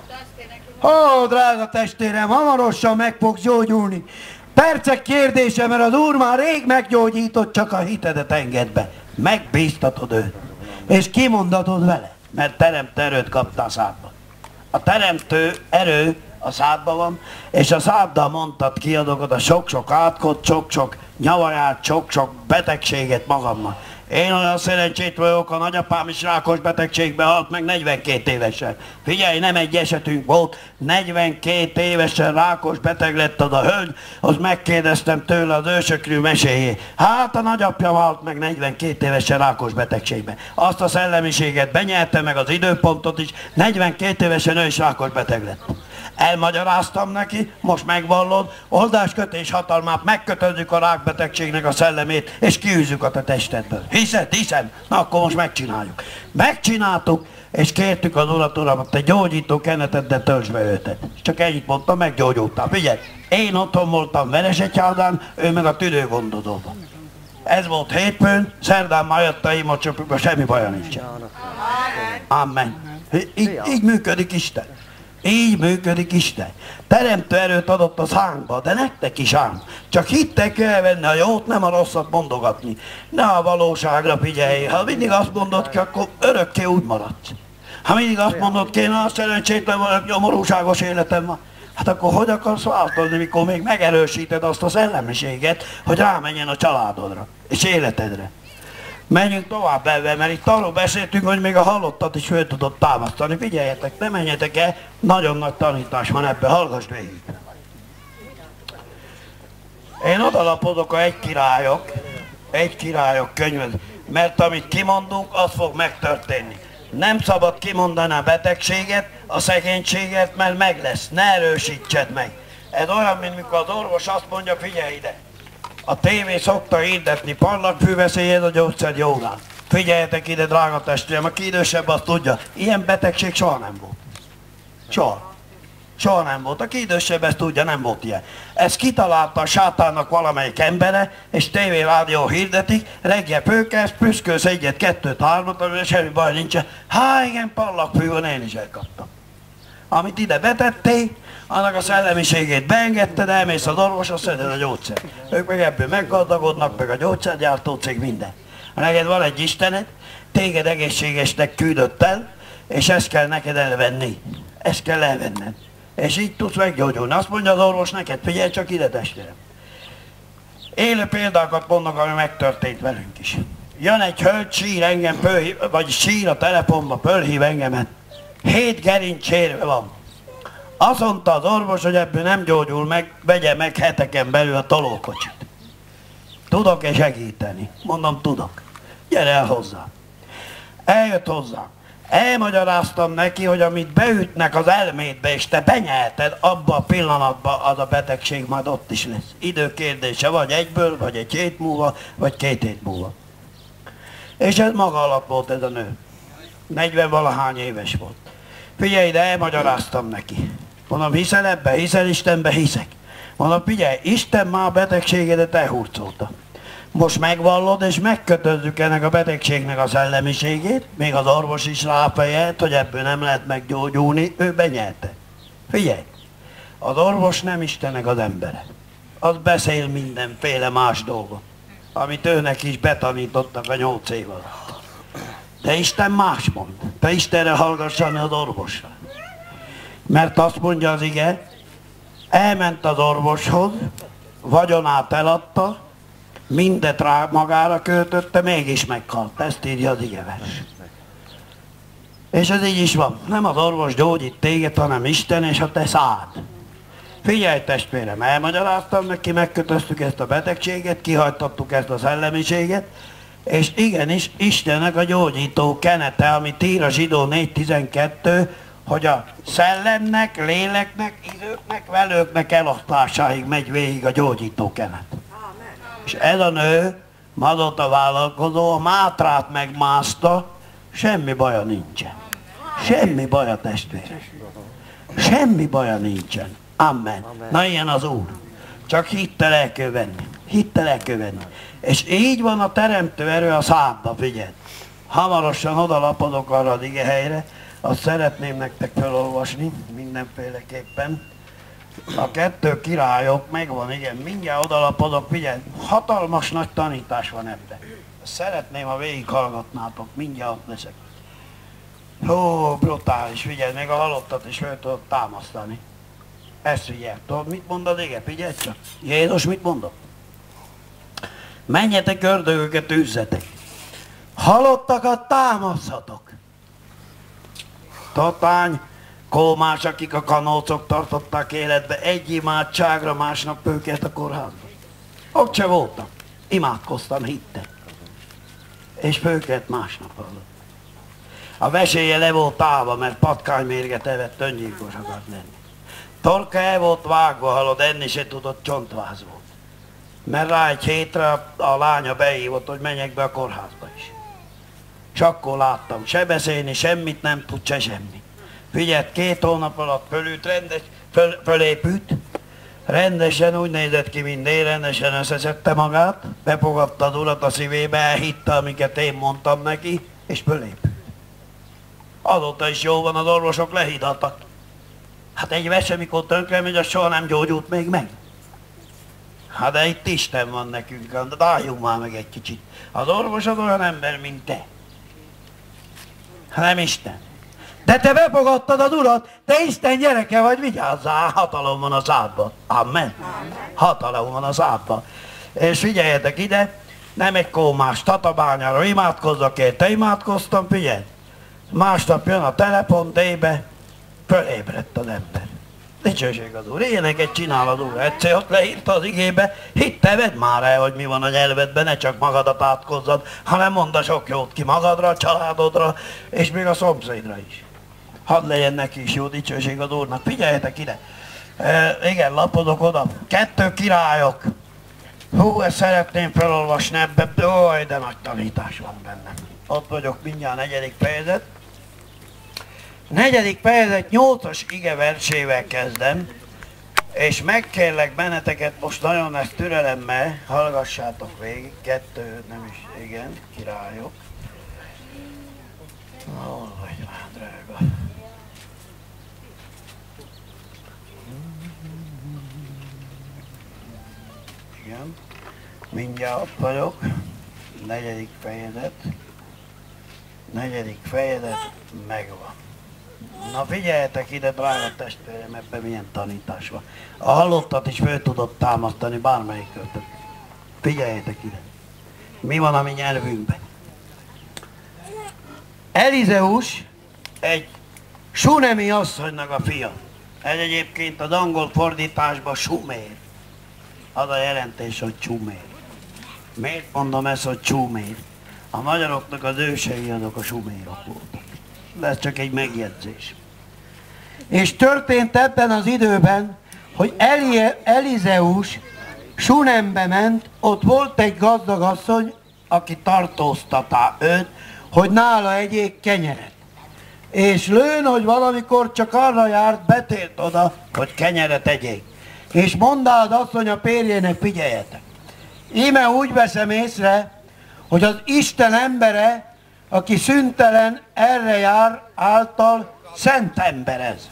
Ó, drága testvérem, hamarosan meg fogsz gyógyulni. Percek kérdése, mert az Úr már rég meggyógyított, csak a hitedet enged be. Megbíztatod őt. És kimondatod vele, mert teremtő erőt kapta a szádba. A teremtő erő a szádban van, és a száddal mondtad ki azokat a sok-sok átkot, sok-sok nyavaját, sok-sok betegséget magamnak. Én olyan szerencsét vagyok, a nagyapám is rákos betegségbe halt meg negyvenkét évesen. Figyelj, nem egy esetünk volt, negyvenkét évesen rákos beteg lett az a hölgy, az megkérdeztem tőle az ősökrű meséjét. Hát a nagyapja halt meg negyvenkét évesen rákos betegségbe. Azt a szellemiséget benyerte, meg az időpontot is, negyvenkét évesen ő is rákos beteg lett. Elmagyaráztam neki, most megvallod, oldáskötés hatalmát, megkötözzük a rákbetegségnek a szellemét, és kiűzzük a te testedből. Hiszed? Hiszem? Na akkor most megcsináljuk. Megcsináltuk, és kértük az Urat, Uram, te gyógyító keneteddel töltsd be őtet. És csak ennyit mondtam, meggyógyultál. Figyelj, én otthon voltam Veresegyházán, ő meg a tüdőgondozóban. Ez volt hétfőn, szerdán már jött a imacsopukba, semmi baja nincsen. Amen. Így, így működik Isten. Így működik Isten. Teremtő erőt adott a szánkba, de nektek is ám. Csak hittek kell venni a jót, nem a rosszat mondogatni. Ne a valóságra figyelj. Ha mindig azt mondod ki, akkor örökké úgy maradsz. Ha mindig azt mondod ki, na szerencsétlen vagyok, nyomorúságos életem van. Hát akkor hogy akarsz változni, mikor még megerősíted azt a szellemiséget, hogy rámenjen a családodra és életedre. Menjünk tovább ebben, mert itt arról beszéltünk, hogy még a halottat is föl tudod támasztani. Figyeljetek, ne menjetek el, nagyon nagy tanítás van ebben, hallgass végig. Én odalapozok a Egy királyok, Egy királyok könyvet, mert amit kimondunk, az fog megtörténni. Nem szabad kimondani a betegséget, a szegénységet, mert meg lesz, ne erősítsed meg. Ez olyan, mint mikor az orvos azt mondja, figyelj ide. A tévé szokta hirdetni, parlagfűveszélyed a gyógyszer jólán. Figyeljetek ide, drága testvérem, aki idősebb, azt tudja, ilyen betegség soha nem volt. Soha. Soha nem volt. Aki idősebb, ezt tudja, nem volt ilyen. Ezt kitalálta a sátának valamelyik embere, és tévé, rádió hirdetik, reggel fölkelsz, püszkölsz egyet, kettőt, hármat, amivel semmi baj nincsen. Há, igen, parlagfű van, én is elkaptam. Amit ide betettél, annak a szellemiségét beengedted, elmész az orvosra, szeded a gyógyszer. Ők meg ebből meggazdagodnak, meg a gyógyszergyártó cég, minden. Neked van egy Istened, téged egészségesnek küldött el, és ezt kell neked elvenni. Ezt kell elvenned. És így tudsz meggyógyulni. Azt mondja az orvos neked, figyelj csak ide, testvérem. Élő példákat mondok, ami megtörtént velünk is. Jön egy hölgy, sír engem, pölhív, vagy sír a telefonba, fölhív engemet. Hét gerincsérve van. Azt mondta az orvos, hogy ebből nem gyógyul meg, vegye meg heteken belül a tolókocsit. Tudok-e segíteni? Mondom, tudok. Gyere el hozzá. Eljött hozzá. Elmagyaráztam neki, hogy amit beütnek az elmédbe, és te benyelted, abba a pillanatban az a betegség majd ott is lesz. Idő kérdése, vagy egyből, vagy egy hét múlva, vagy két hét múlva. És ez maga alatt volt ez a nő. negyven-valahány éves volt. Figyelj ide, elmagyaráztam neki. Mondom, hiszel ebbe, hiszel Istenbe, hiszek. Mondom, figyelj, Isten már a betegségedet elhurcolta. Most megvallod, és megkötözzük ennek a betegségnek a szellemiségét, még az orvos is ráfejelt, hogy ebből nem lehet meggyógyulni, ő benyelte. Figyelj, az orvos nem Istennek az embere. Az beszél mindenféle más dolgot, amit őnek is betanítottak a nyolc év alatt. De Isten más mond. Te Istenre hallgassani az orvosra. Mert azt mondja az ige, elment az orvoshoz, vagyonát eladta, mindet rá magára költötte, mégis meghalt. Ezt írja az igevers. És ez így is van. Nem az orvos gyógyít téged, hanem Isten és a te szád. Figyelj testvérem, elmagyaráztam neki, megkötöztük ezt a betegséget, kihajtottuk ezt a szellemiséget, és igenis Istennek a gyógyító kenete, amit ír a Zsidó négy tizenkettő, hogy a szellemnek, léleknek, időknek, velőknek elosztásáig megy végig a gyógyító kenet. És ez a nő, Madota vállalkozó, a Mátrát megmászta, semmi baja nincsen. Semmi baja, testvérem. Semmi baja nincsen. Amen. Na ilyen az Úr. Csak hittel el kell venni. Hittel el kell venni. És így van a teremtő erő a szádba, figyeld. Hamarosan odalapodok arra az ige helyre, azt szeretném nektek felolvasni mindenféleképpen. A kettő királyok megvan, igen, mindjárt odalapodok, figyelj, hatalmas nagy tanítás van ebben. Szeretném, ha végighallgatnátok, mindjárt ott leszek. Hó, brutális, figyelj, még a halottat is fel tudod támasztani. Ezt figyelj, tudod, mit mondod, igen, figyelj csak. Jézus mit mondott? Menjetek ördögöket, üzzetek. Halottakat támaszhatok. Tatány, kómás, akik a kanócok tartották életbe, egy imádságra másnap őket a kórházba. Ott se voltam. Imádkoztam, hittem. És főket másnap hallott. A veséje le volt állva, mert patkánymérget evett, öngyilkos akart lenni. Torka el volt vágva, hallod, enni se tudott, csontváz volt. Mert rá egy hétre a, a lánya behívott, hogy menjek be a kórházba is. És akkor láttam, se beszélni, semmit nem tud, se semmi. Figyeld, két hónap alatt fölült, rendes, föl, fölépült, rendesen úgy nézett ki, mint én, rendesen összeszedte magát, befogadta az Urat a szívébe, elhitte, amiket én mondtam neki, és fölépült. Azóta is jó van, az orvosok lehídaltak. Hát egy vese, mikor tönkre megy, az soha nem gyógyult még meg. Hát de itt Isten van nekünk, de álljunk már meg egy kicsit. Az orvos az olyan ember, mint te. Nem Isten. De te befogadtad az Urat, te Isten gyereke vagy, vigyázzál, hatalom van a szádban. Amen. Hatalom van a szádban. És figyeljetek ide, nem egy kómás tatabányára imádkozzak én, te imádkoztam, figyelj. Másnap jön a telefon, débe, fölébredt az ember. Dicsőség az Úr, ilyeneket csinál az Úr. Egyszer ott leírta az igébe, hitte, vedd már el, hogy mi van a nyelvedben, ne csak magadat átkozzad, hanem mondd a sok jót ki magadra, a családodra, és még a szomszédra is. Hadd legyen neki is jó, dicsőség az Úrnak. Figyeljetek ide. E, igen, lapodok oda. Kettő királyok. Hú, ezt szeretném felolvasni ebbe. Ó, de nagy tanítás van benne. Ott vagyok, mindjárt negyedik fejezet. Negyedik fejezet, nyolcas ige versével kezdem, és megkérlek benneteket most nagyon ezt türelemmel, hallgassátok végig, kettő, nem is, igen, királyok. Hol vagy már, drága? Igen, mindjárt ott vagyok, negyedik fejezet, negyedik fejezet, megvan. Na figyeljetek ide, drága testvérem, ebben milyen tanítás van. A halottat is föl tudott támasztani bármelyik költök. Figyeljetek ide. Mi van a mi nyelvünkben? Elizeus egy sunemi asszonynak a fia. Ez egyébként az angol fordításban sumér. Az a jelentés, hogy csumér. Miért mondom ezt, hogy csumér? A magyaroknak az ősei azok a sumérok voltak. De ez csak egy megjegyzés. És történt ebben az időben, hogy Eli Elizeus Sunembe ment, ott volt egy gazdag asszony, aki tartóztatá őt, hogy nála egyék kenyeret. És lőn, hogy valamikor csak arra járt, betért oda, hogy kenyeret egyék. És mondá az asszony a pérjének, figyeljetek, íme úgy veszem észre, hogy az Isten embere, aki szüntelen erre jár, által szent emberez.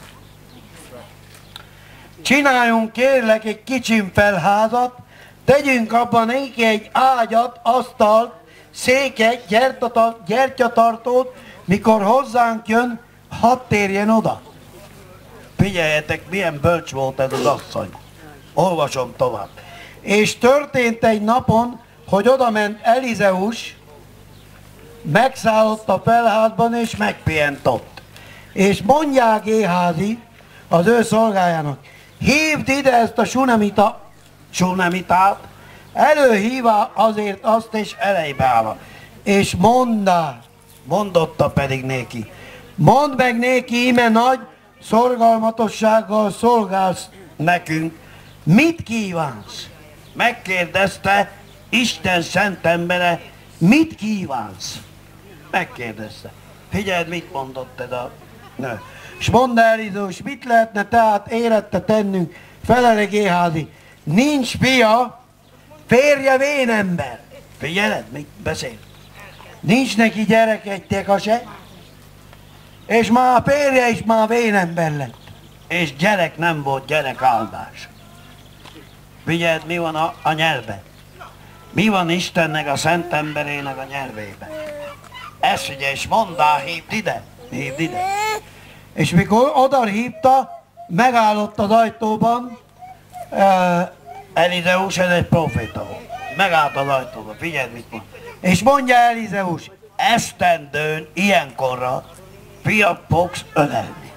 Csináljunk kérlek egy kicsim felházat, tegyünk abban néki egy ágyat, asztalt, széket, gyertyatartót, mikor hozzánk jön, hadd térjen oda. Figyeljetek, milyen bölcs volt ez az asszony. Olvasom tovább. És történt egy napon, hogy oda ment Elizeus, megszállott a felházban és megpihent ott. És mondják Géházi, az ő szolgájának, hívd ide ezt a sunemita, sunemitát, előhívá azért azt és elejbe állva. És mondá, mondotta pedig néki, mondd meg néki, íme nagy szorgalmatossággal szolgálsz nekünk, mit kívánsz? Megkérdezte Isten szent embere, mit kívánsz? Megkérdezte. Figyeld, mit mondott ez a nő. És mondta Elizeus, mit lehetne tehát érette tennünk? Felele Géházi, nincs fia, férje vén ember. Figyeled, mit beszél? Nincs neki gyerek egy teka se, és már a férje is már vén ember lett. És gyerek nem volt, gyerek áldás. Figyeld, mi van a, a nyelven? Mi van Istennek, a szent emberének a nyelvében? Ezt figyelj, és mondá, hívd ide, hívd ide. És mikor oda hívta, megállott az ajtóban, uh, Elizeus, ez egy proféta volt. Megállt az ajtóban, figyeld, mit mond. És mondja Elizeus, esztendőn, ilyenkorra fiat fogsz ölelni.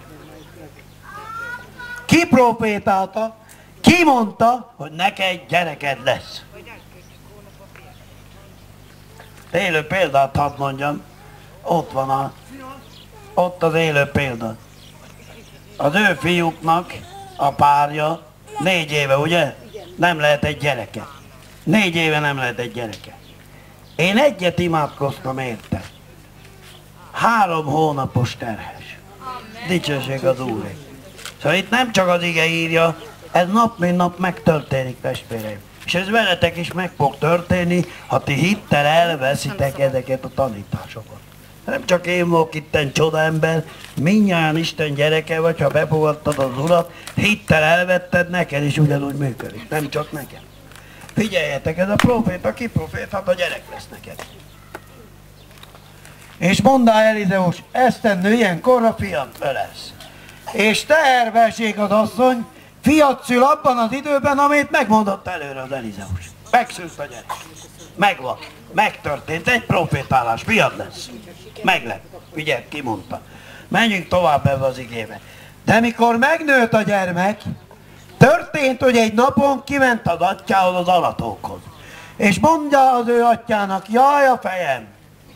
Ki profétálta, ki mondta, hogy neked gyereked lesz. Élő példát hadd mondjam, ott van a, ott az élő példa. Az ő fiúknak a párja négy éve, ugye? Nem lehet egy gyereke. Négy éve nem lehet egy gyereke. Én egyet imádkoztam érte. Három hónapos terhes. Dicsőség az Úré. Szóval itt nem csak az ige írja, ez nap mint nap megtörténik, testvéreim. És ez veletek is meg fog történni, ha ti hittel elveszitek ezeket a tanításokat. Nem csak én vagyok itten csodaember, mindnyájan Isten gyereke vagy, ha befogadtad az Urat, hittel elvetted, neked is ugyanúgy működik, nem csak nekem. Figyeljetek, ez a proféta, ki proféta, hát a gyerek lesz neked. És mondá Elizeus, esztendő ilyenkorra fiat ölesz. És teherbe esik az asszony, fiat szül abban az időben, amit megmondott előre az Elizeus. Megszült a gyerek. Megvan. Megtörtént. Egy profétálás. Fiat lesz. Meg lett. Figyelj, kimondta. Menjünk tovább ebbe az igébe. De mikor megnőtt a gyermek, történt, hogy egy napon kiment az atyához az alatókhoz. És mondja az ő atyának, jaj a fejem.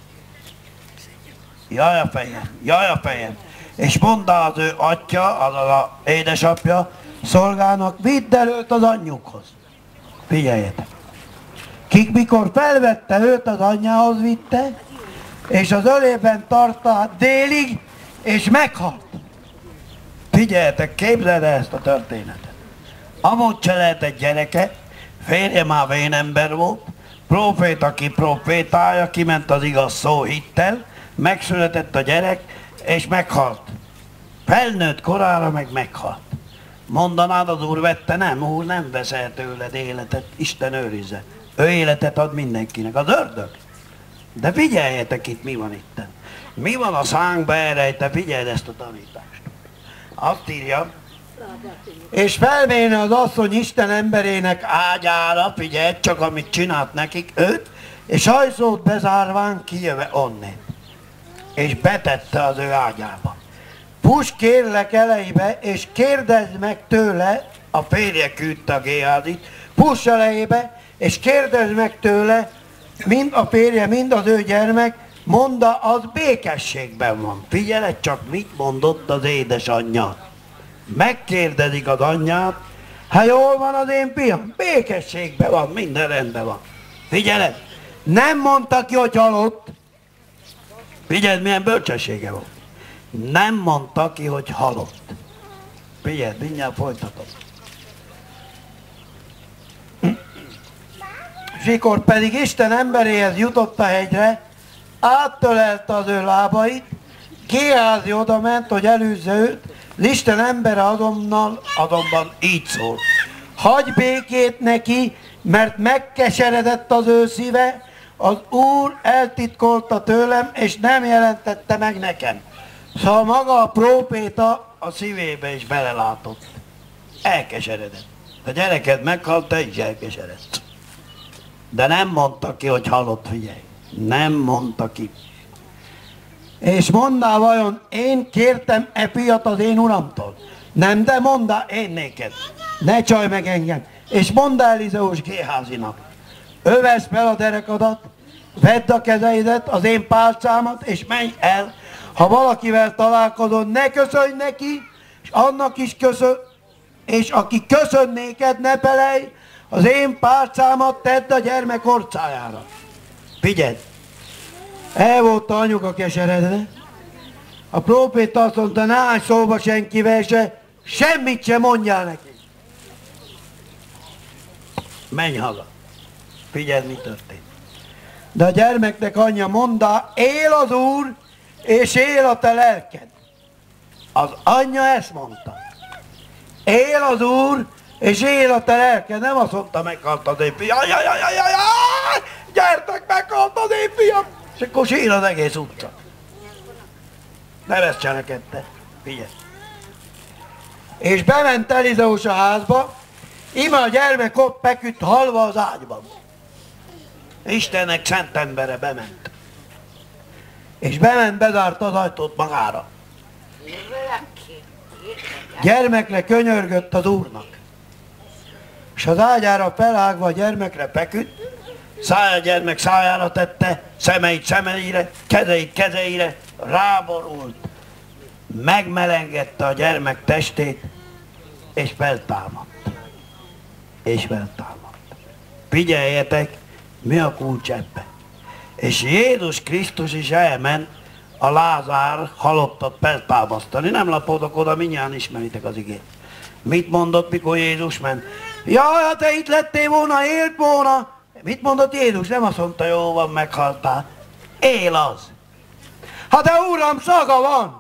Jaj a fejem. Jaj a fejem. És mondta az ő atya, az az édesapja, szolgának, vidd el őt az anyjukhoz. Figyeljetek. Kik mikor felvette őt, az anyjához vitte, és az ölében tartta délig, és meghalt. Figyeljetek, képzeld el ezt a történetet. Amúgy se lehet egy gyereke, férje már vén ember volt, profét, aki profétája, kiment az igaz szó hittel, megszületett a gyerek, és meghalt. Felnőtt korára, meg meghalt. Mondanád, az Úr vette? Nem, Úr nem vesz el tőled életet, Isten őrizze. Ő életet ad mindenkinek, az ördög. De figyeljetek itt, mi van itten. Mi van a szánkba elrejtve, figyeld ezt a tanítást. Azt írja, és felméne az asszony Isten emberének ágyára, figyelj csak, amit csinált nekik őt, és ajszót bezárván kijöve onnét. és betette az ő ágyába. Fuss kérlek elejébe, és kérdezd meg tőle, a férje küldte a Géházit, fuss elejébe, és kérdezd meg tőle, mind a férje, mind az ő gyermek, monda, az békességben van. Figyelj csak, mit mondott az édesanyja. Megkérdezik az anyját, hát jól van az én fiam, békességben van, minden rendben van. Figyeled, nem mondta ki, hogy halott. Figyeld, milyen bölcsessége volt. Nem mondta ki, hogy halott. Figyeld, mindjárt folytatom. Sikor pedig Isten emberéhez jutott a hegyre, áttölelte az ő lábait, Géházi oda ment, hogy elűzze őt, Isten embere azonnal, azonban így szól. Hagyj békét neki, mert megkeseredett az ő szíve, az Úr eltitkolta tőlem, és nem jelentette meg nekem. Szóval maga a próféta a szívébe is belelátott. Elkeseredett. A gyereked meghalt, te is elkeseredsz. De nem mondta ki, hogy halott, figyelj. Nem mondta ki. És mondá vajon, én kértem e fiat az én uramtól? Nem, de mondá én néked. Ne csalj meg engem. És mondd Elizeus Géházinak. Övesd fel a derekadat, vedd a kezeidet, az én pálcámat, és menj el. Ha valakivel találkozol, ne köszönj neki, és annak is köszön, és aki köszön néked, ne felejj, az én pálcámat tedd a gyermek orcájára. Figyelj! El volt a anyuka keseredve. A próféta azt mondta, ne állj szóba senkivel se, semmit sem mondjál neki. Menj haza. Figyeld, mi történt. De a gyermeknek anyja mondta, él az Úr, és él a te lelked. Az anyja ezt mondta. Él az Úr, és él a te lelked. Nem azt mondta, meghalt az én fiam. Jaj, jaj, jaj, jaj, jaj, gyertek, meghalt az én fiam. És akkor sír az egész utca. Nem ezt cselekedte. Figyelj. És bement Elizeus a házba, íme a gyermek ott feküdt halva az ágyban. Istennek szent embere bement. És bement, bezárta az ajtót magára. Gyermekre könyörgött az Úrnak. És az ágyára felágva a gyermekre feküdt, szája gyermek szájára tette, szemeit szemeire, kezeit kezeire, ráborult, megmelengedte a gyermek testét, és feltámadt. És feltámadt. Figyeljetek, mi a kulcs ebbe. És Jézus Krisztus is elment a Lázár halottat feltámasztani. Nem lapodok oda, mindjárt ismeritek az igét. Mit mondott, mikor Jézus ment? Jaj, ha te itt lettél volna, élt volna. Mit mondott Jézus? Nem azt mondta, jó van, meghaltál. Él az. Ha de Uram, szaga van.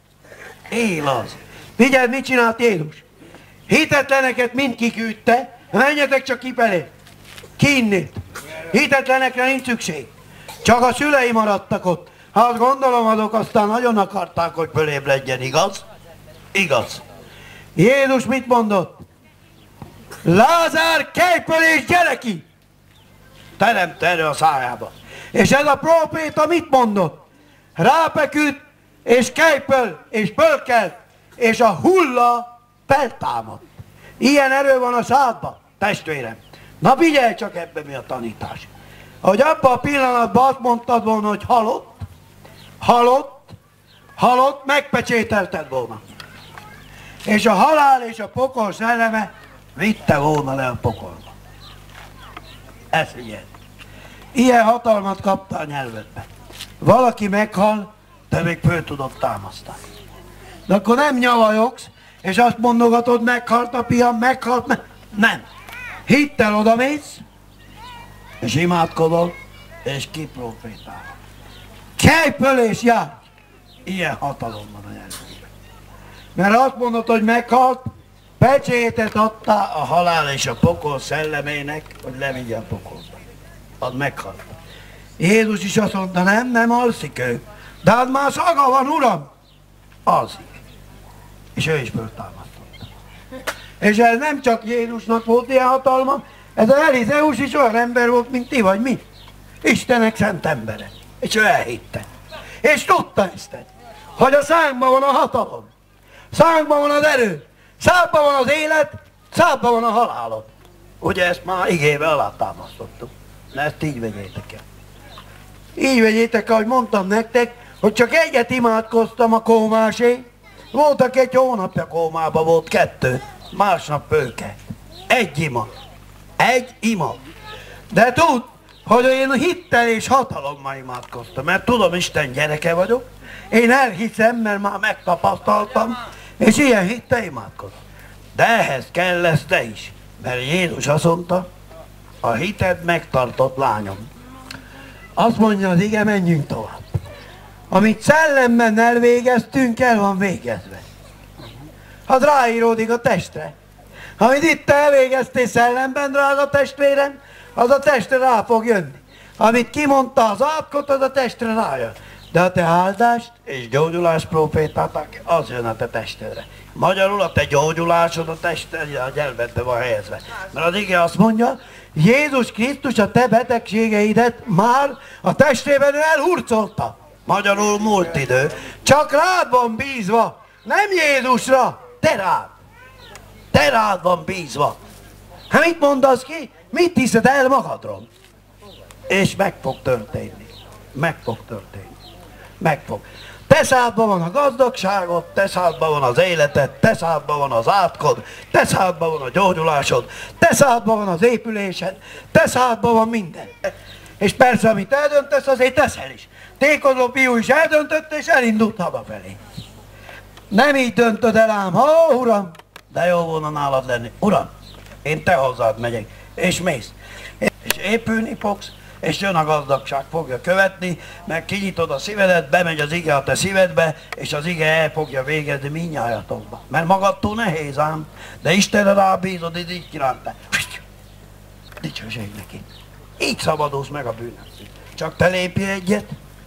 Él az. Figyeld, mit csinált Jézus? Hitetleneket mind kiküldte, menjetek csak kifelé. Ki innét. Hitetlenekre nincs szükség. Csak a szülei maradtak ott. Ha azt gondolom, azok aztán nagyon akarták, hogy fölébb legyen, igaz? Igaz. Jézus mit mondott? Lázár, kelj föl és gyere ki! Teremte erre a szájába. És ez a próféta mit mondott? Ráfeküdt, és kelj föl, és fölkelt, és a hulla feltámadt. Ilyen erő van a szádban, testvérem. Na figyelj csak, ebben mi a tanítás. Hogy abban a pillanatban azt mondtad volna, hogy halott, halott, halott, megpecsételted volna. És a halál és a pokol szelleme vitte volna le a pokolba. Ez figyelj. Ilyen hatalmat kapta a nyelvedbe. Valaki meghal, te még föl tudod támasztani. De akkor nem nyavajogsz, és azt mondogatod, meghalt a fiam, meghalt, me nem. Hittel odamész, és imádkodol, és kiprofétál. Kelj föl és járj! Ilyen hatalom van a nyelvben. Mert azt mondod, hogy meghalt, pecsétet adtál a halál és a pokol szellemének, hogy levigye a pokolba. Az meghalt. Jézus is azt mondta, nem, nem alszik ő. De az már szaga van, Uram! Alszik. És ő is föltámasztotta. És ez nem csak Jézusnak volt ilyen hatalma, ez az Elizeus is olyan ember volt, mint ti vagy mi. Istenek szent embere. És ő elhitte. És tudta ezt, hogy a szánkban van a hatalom, szánkban van az erő, szánkban van az élet, szánkban van a halálod. Ugye ezt már igével alátámasztottuk. Na ezt így vegyétek el. Így vegyétek el, hogy mondtam nektek, hogy csak egyet imádkoztam a kómásé. Voltak egy hónapja kómába, volt kettő, másnap pőke. Egy ima. Egy ima. De tud, hogy én hittel és hatalommal imádkoztam, mert tudom, Isten gyereke vagyok. Én elhiszem, mert már megtapasztaltam, és ilyen hittel imádkozom. De ehhez kell lesz te is, mert Jézus azt mondta, a hited megtartott, lányom. Azt mondja az ige, menjünk tovább. Amit szellemben elvégeztünk, el van végezve. Az ráíródik a testre. Amit itt elvégeztél szellemben, drága testvérem, az a testre rá fog jönni. Amit kimondta az átkot, az a testre rájön. De a te áldást és gyógyulás profétátak, az jön a te testedre. Magyarul a te gyógyulásod a tested, a gyermedbe van helyezve. Mert az ige azt mondja, Jézus Krisztus a te betegségeidet már a testében ő elhurcolta. Magyarul múlt idő. Csak rád van bízva, nem Jézusra, te rád. Te rád van bízva. Hát mit mondasz ki? Mit hiszed el magadról? És meg fog történni. Meg fog történni. Meg fog. Te szádban van a gazdagságod, te szádban van az életed, te szádban van az átkod, te szádban van a gyógyulásod, te szádban van az épülésed, te szádban van minden. És persze, amit eldöntesz, azért teszel is. Tékozó fiú is eldöntött, és elindult hazafelé. Nem így döntöd el ám, ha uram, de jó volna nálad lenni. Uram, én te hozzád megyek, és mész. És épülni fogsz, és jön a gazdagság, fogja követni, meg kinyitod a szívedet, bemegy az ige a te szívedbe, és az ige el fogja végezni mindnyájatokba. Mert magadtól nehéz ám, de Istenre rábízod, és így kiránta. Dicsőség neki. Így szabadulsz meg a bűnöktől. Csak te lépj egyet,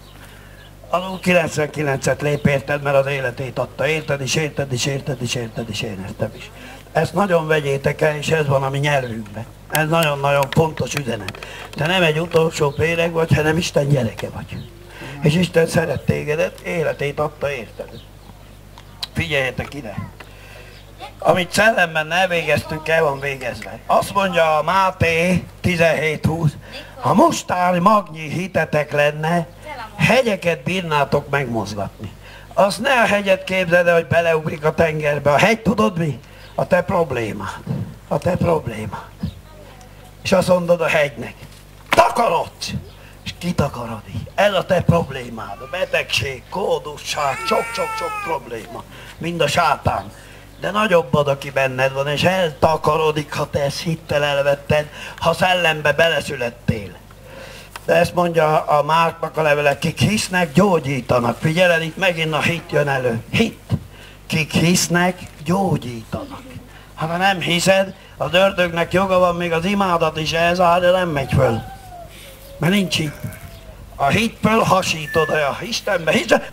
azon kilencvenkilencet lép érted, mert az életét adta. Érted is, érted is, érted is, érted is, érted is. Ezt nagyon vegyétek el, és ez van a mi nyelvünkben. Ez nagyon-nagyon fontos üzenet. Te nem egy utolsó féreg vagy, hanem Isten gyereke vagy. És Isten szeret tégedet, életét adta, érted. Figyeljetek ide. Amit szellemben elvégeztünk, el van végezve. Azt mondja a Máté tizenhét húsz, ha mostári magnyi hitetek lenne, hegyeket bírnátok megmozgatni. Azt ne a hegyet képzeld el, hogy beleugrik a tengerbe. A hegy tudod mi? A te problémád. A te problémád. És azt mondod a hegynek, takarodj! És kitakarod így. Ez a te problémád. A betegség, kódusság, sok-sok-sok probléma. Mind a sátán. De nagyobb ad, aki benned van, és eltakarodik, ha te ezt hittel elvetted, ha szellembe beleszülettél. De ezt mondja a Márknak a levele, kik hisznek, gyógyítanak. Figyeled, itt megint a hit jön elő. Hit. Kik hisznek, gyógyítanak. Ha nem hiszed, az ördögnek joga van még az imádat is elzár, de nem megy föl. Mert nincs hit. A hit föl hasítod, a Istenbe hiszed,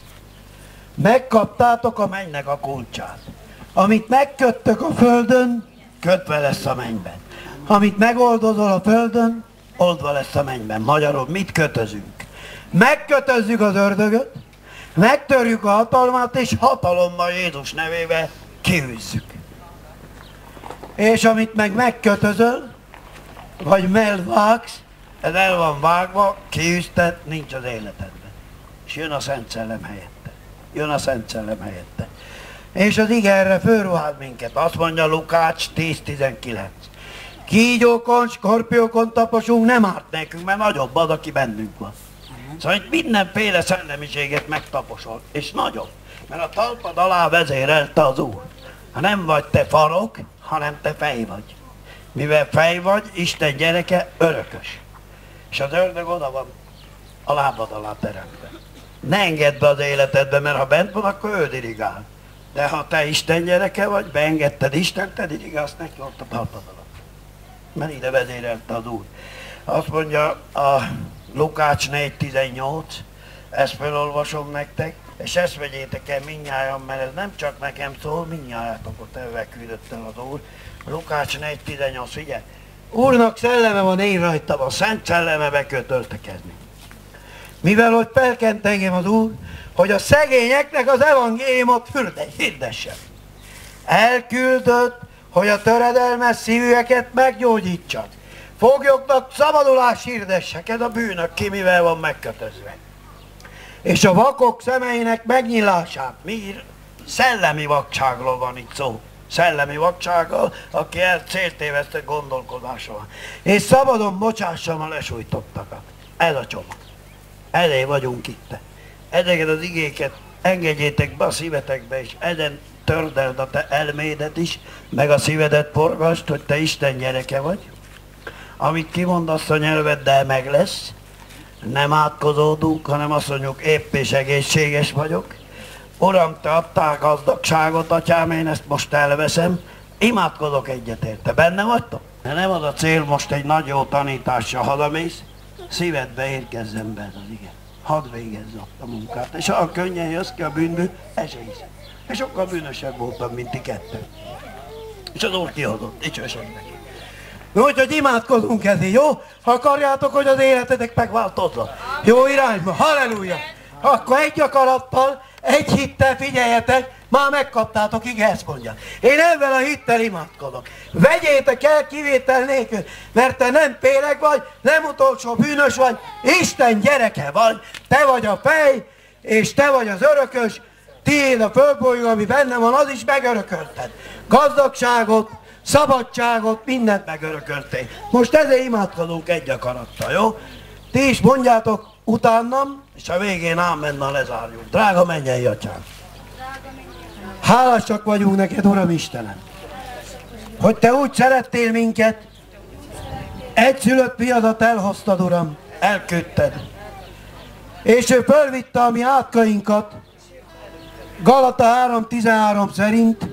megkaptátok a mennynek a kulcsát. Amit megköttök a földön, kötve lesz a mennyben. Amit megoldozol a földön, oldva lesz a mennyben. Magyarul mit kötözünk? Megkötözzük az ördögöt, megtörjük a hatalmát, és hatalommal Jézus nevébe kiűzzük. És amit meg megkötözöl, vagy melvágsz, ez el van vágva, kiűzted, nincs az életedben. És jön a Szent Szellem helyette. Jön a Szent Szellem helyette. És az ige erre fölruház minket. Azt mondja Lukács tíz tizenkilenc. Kígyókon, skorpiókon taposunk, nem árt nekünk, mert nagyobb az, aki bennünk van. Szóval itt mindenféle szellemiséget megtaposol, és nagyobb. Mert a talpad alá vezérelte az Úr. Ha nem vagy te farok, hanem te fej vagy. Mivel fej vagy, Isten gyereke örökös. És az ördög oda van a lábad alá teremtve. Ne engedd be az életedbe, mert ha bent van, akkor ő dirigál. De ha te Isten gyereke vagy, beengedted Isten, te dirigálsz neki ott a talpad alatt. Mert ide vezérelte az Úr. Azt mondja a Lukács négy tizennyolc, ezt felolvasom nektek, és ezt vegyétek el mindnyájan, mert ez nem csak nekem szól, mindnyájátokot ebben küldött el az Úr. Lukács négy tizennyolc, figyelj! Úrnak szelleme van én rajtam, a Szent Szelleme bekölt öltekezni. mivel hogy felkent engem az Úr, hogy a szegényeknek az evangéliumot hirdessem. Elküldött, hogy a töredelmes szívűeket meggyógyítsa. Foglyoknak szabadulás hirdessek, ez a bűnök ki, mivel van megkötözve. És a vakok szemeinek megnyilását. Mi szellemi vakságról van itt szó. Szellemi vaksággal, aki el céltévesztett gondolkodása van. És szabadon bocsássam a lesújtottakat. Ez a csomag. Elé vagyunk itt. Ezeket az igéket engedjétek be a szívetekbe, és ezen tördeld a te elmédet is, meg a szívedet forgasd, hogy te Isten gyereke vagy. Amit kimondasz a nyelveddel, meg lesz. Nem átkozódunk, hanem azt mondjuk, épp és egészséges vagyok. Uram, te adtál gazdagságot, atyám, én ezt most elveszem. Imádkozok egyet érte. Benne vagytok? De nem az a cél most egy nagy jó tanítással hazamész, szívedbe érkezzen be ez az ige. Hadd végezz a munkát. És ha könnyen jössz ki a bűnből, ez se hiszem. És sokkal bűnösebb voltam, mint ti kettő. És az Úr kihozott, dicsőség neki. Úgyhogy imádkozunk ezért, jó? Ha akarjátok, hogy az életetek megváltozzon. Jó irányba, halleluja! Akkor egy akarattal, egy hittel figyeljetek, már megkaptátok, igen, ezt mondja. Én ebben a hittel imádkozok. Vegyétek el kivétel nélkül, mert te nem péleg vagy, nem utolsó bűnös vagy, Isten gyereke vagy. Te vagy a fej, és te vagy az örökös, tiéd a földbolygó, ami benne van, az is megörökölted. Gazdagságot, szabadságot, mindent megörököltél. Most ezért imádkozunk egy akarattal, jó? Ti is mondjátok utánam, és a végén ámennal lezárjuk. Drága mennyei atyám! Hálásak vagyunk neked, Uram Istenem, hogy te úgy szerettél minket, egyszülött fiadat elhoztad, Uram, elküldted. És ő fölvitte a mi átkainkat, Galata három tizenhárom szerint,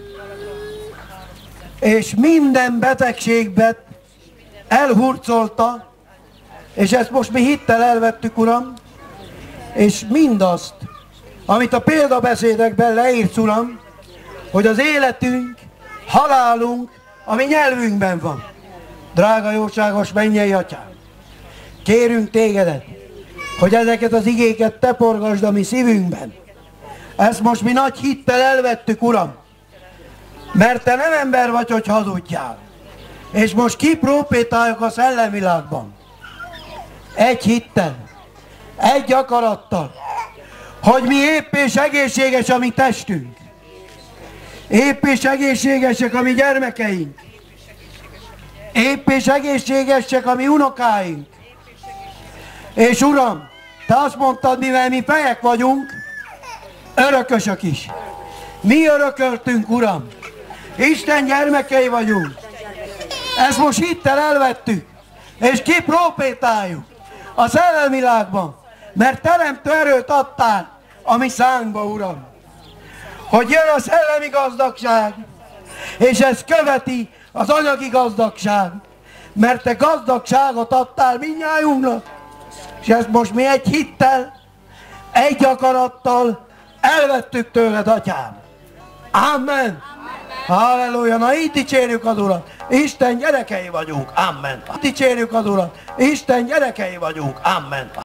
és minden betegségbet elhurcolta, és ezt most mi hittel elvettük, Uram, és mindazt, amit a példabeszédekben leírsz, Uram, hogy az életünk, halálunk, ami nyelvünkben van. Drága jóságos mennyei atyám, kérünk tégedet, hogy ezeket az igéket te forgasd a mi szívünkben. Ezt most mi nagy hittel elvettük, Uram, mert te nem ember vagy, hogy hazudjál. És most kiprófétáljuk a szellemvilágban. Egy hittel, egy akarattal, hogy mi épp és egészséges a mi testünk. Épp és egészségesek a mi gyermekeink. Épp és egészségesek a mi unokáink. És Uram, te azt mondtad, mivel mi fejek vagyunk, örökösök is. Mi örököltünk, Uram. Isten gyermekei vagyunk. Ezt most hittel elvettük, és kiprófétáljuk a szellemvilágban, mert teremtő erőt adtál a mi szánkba, Uram. Hogy jön a szellemi gazdagság, és ez követi az anyagi gazdagság, mert te gazdagságot adtál mindnyájunknak, és ezt most mi egy hittel, egy akarattal elvettük tőled, atyám. Amen. Halleluja, na így dicsérjük az Urat. Isten gyerekei vagyunk. Amen. Dicsérjük az Urat. Isten gyerekei vagyunk. Amen.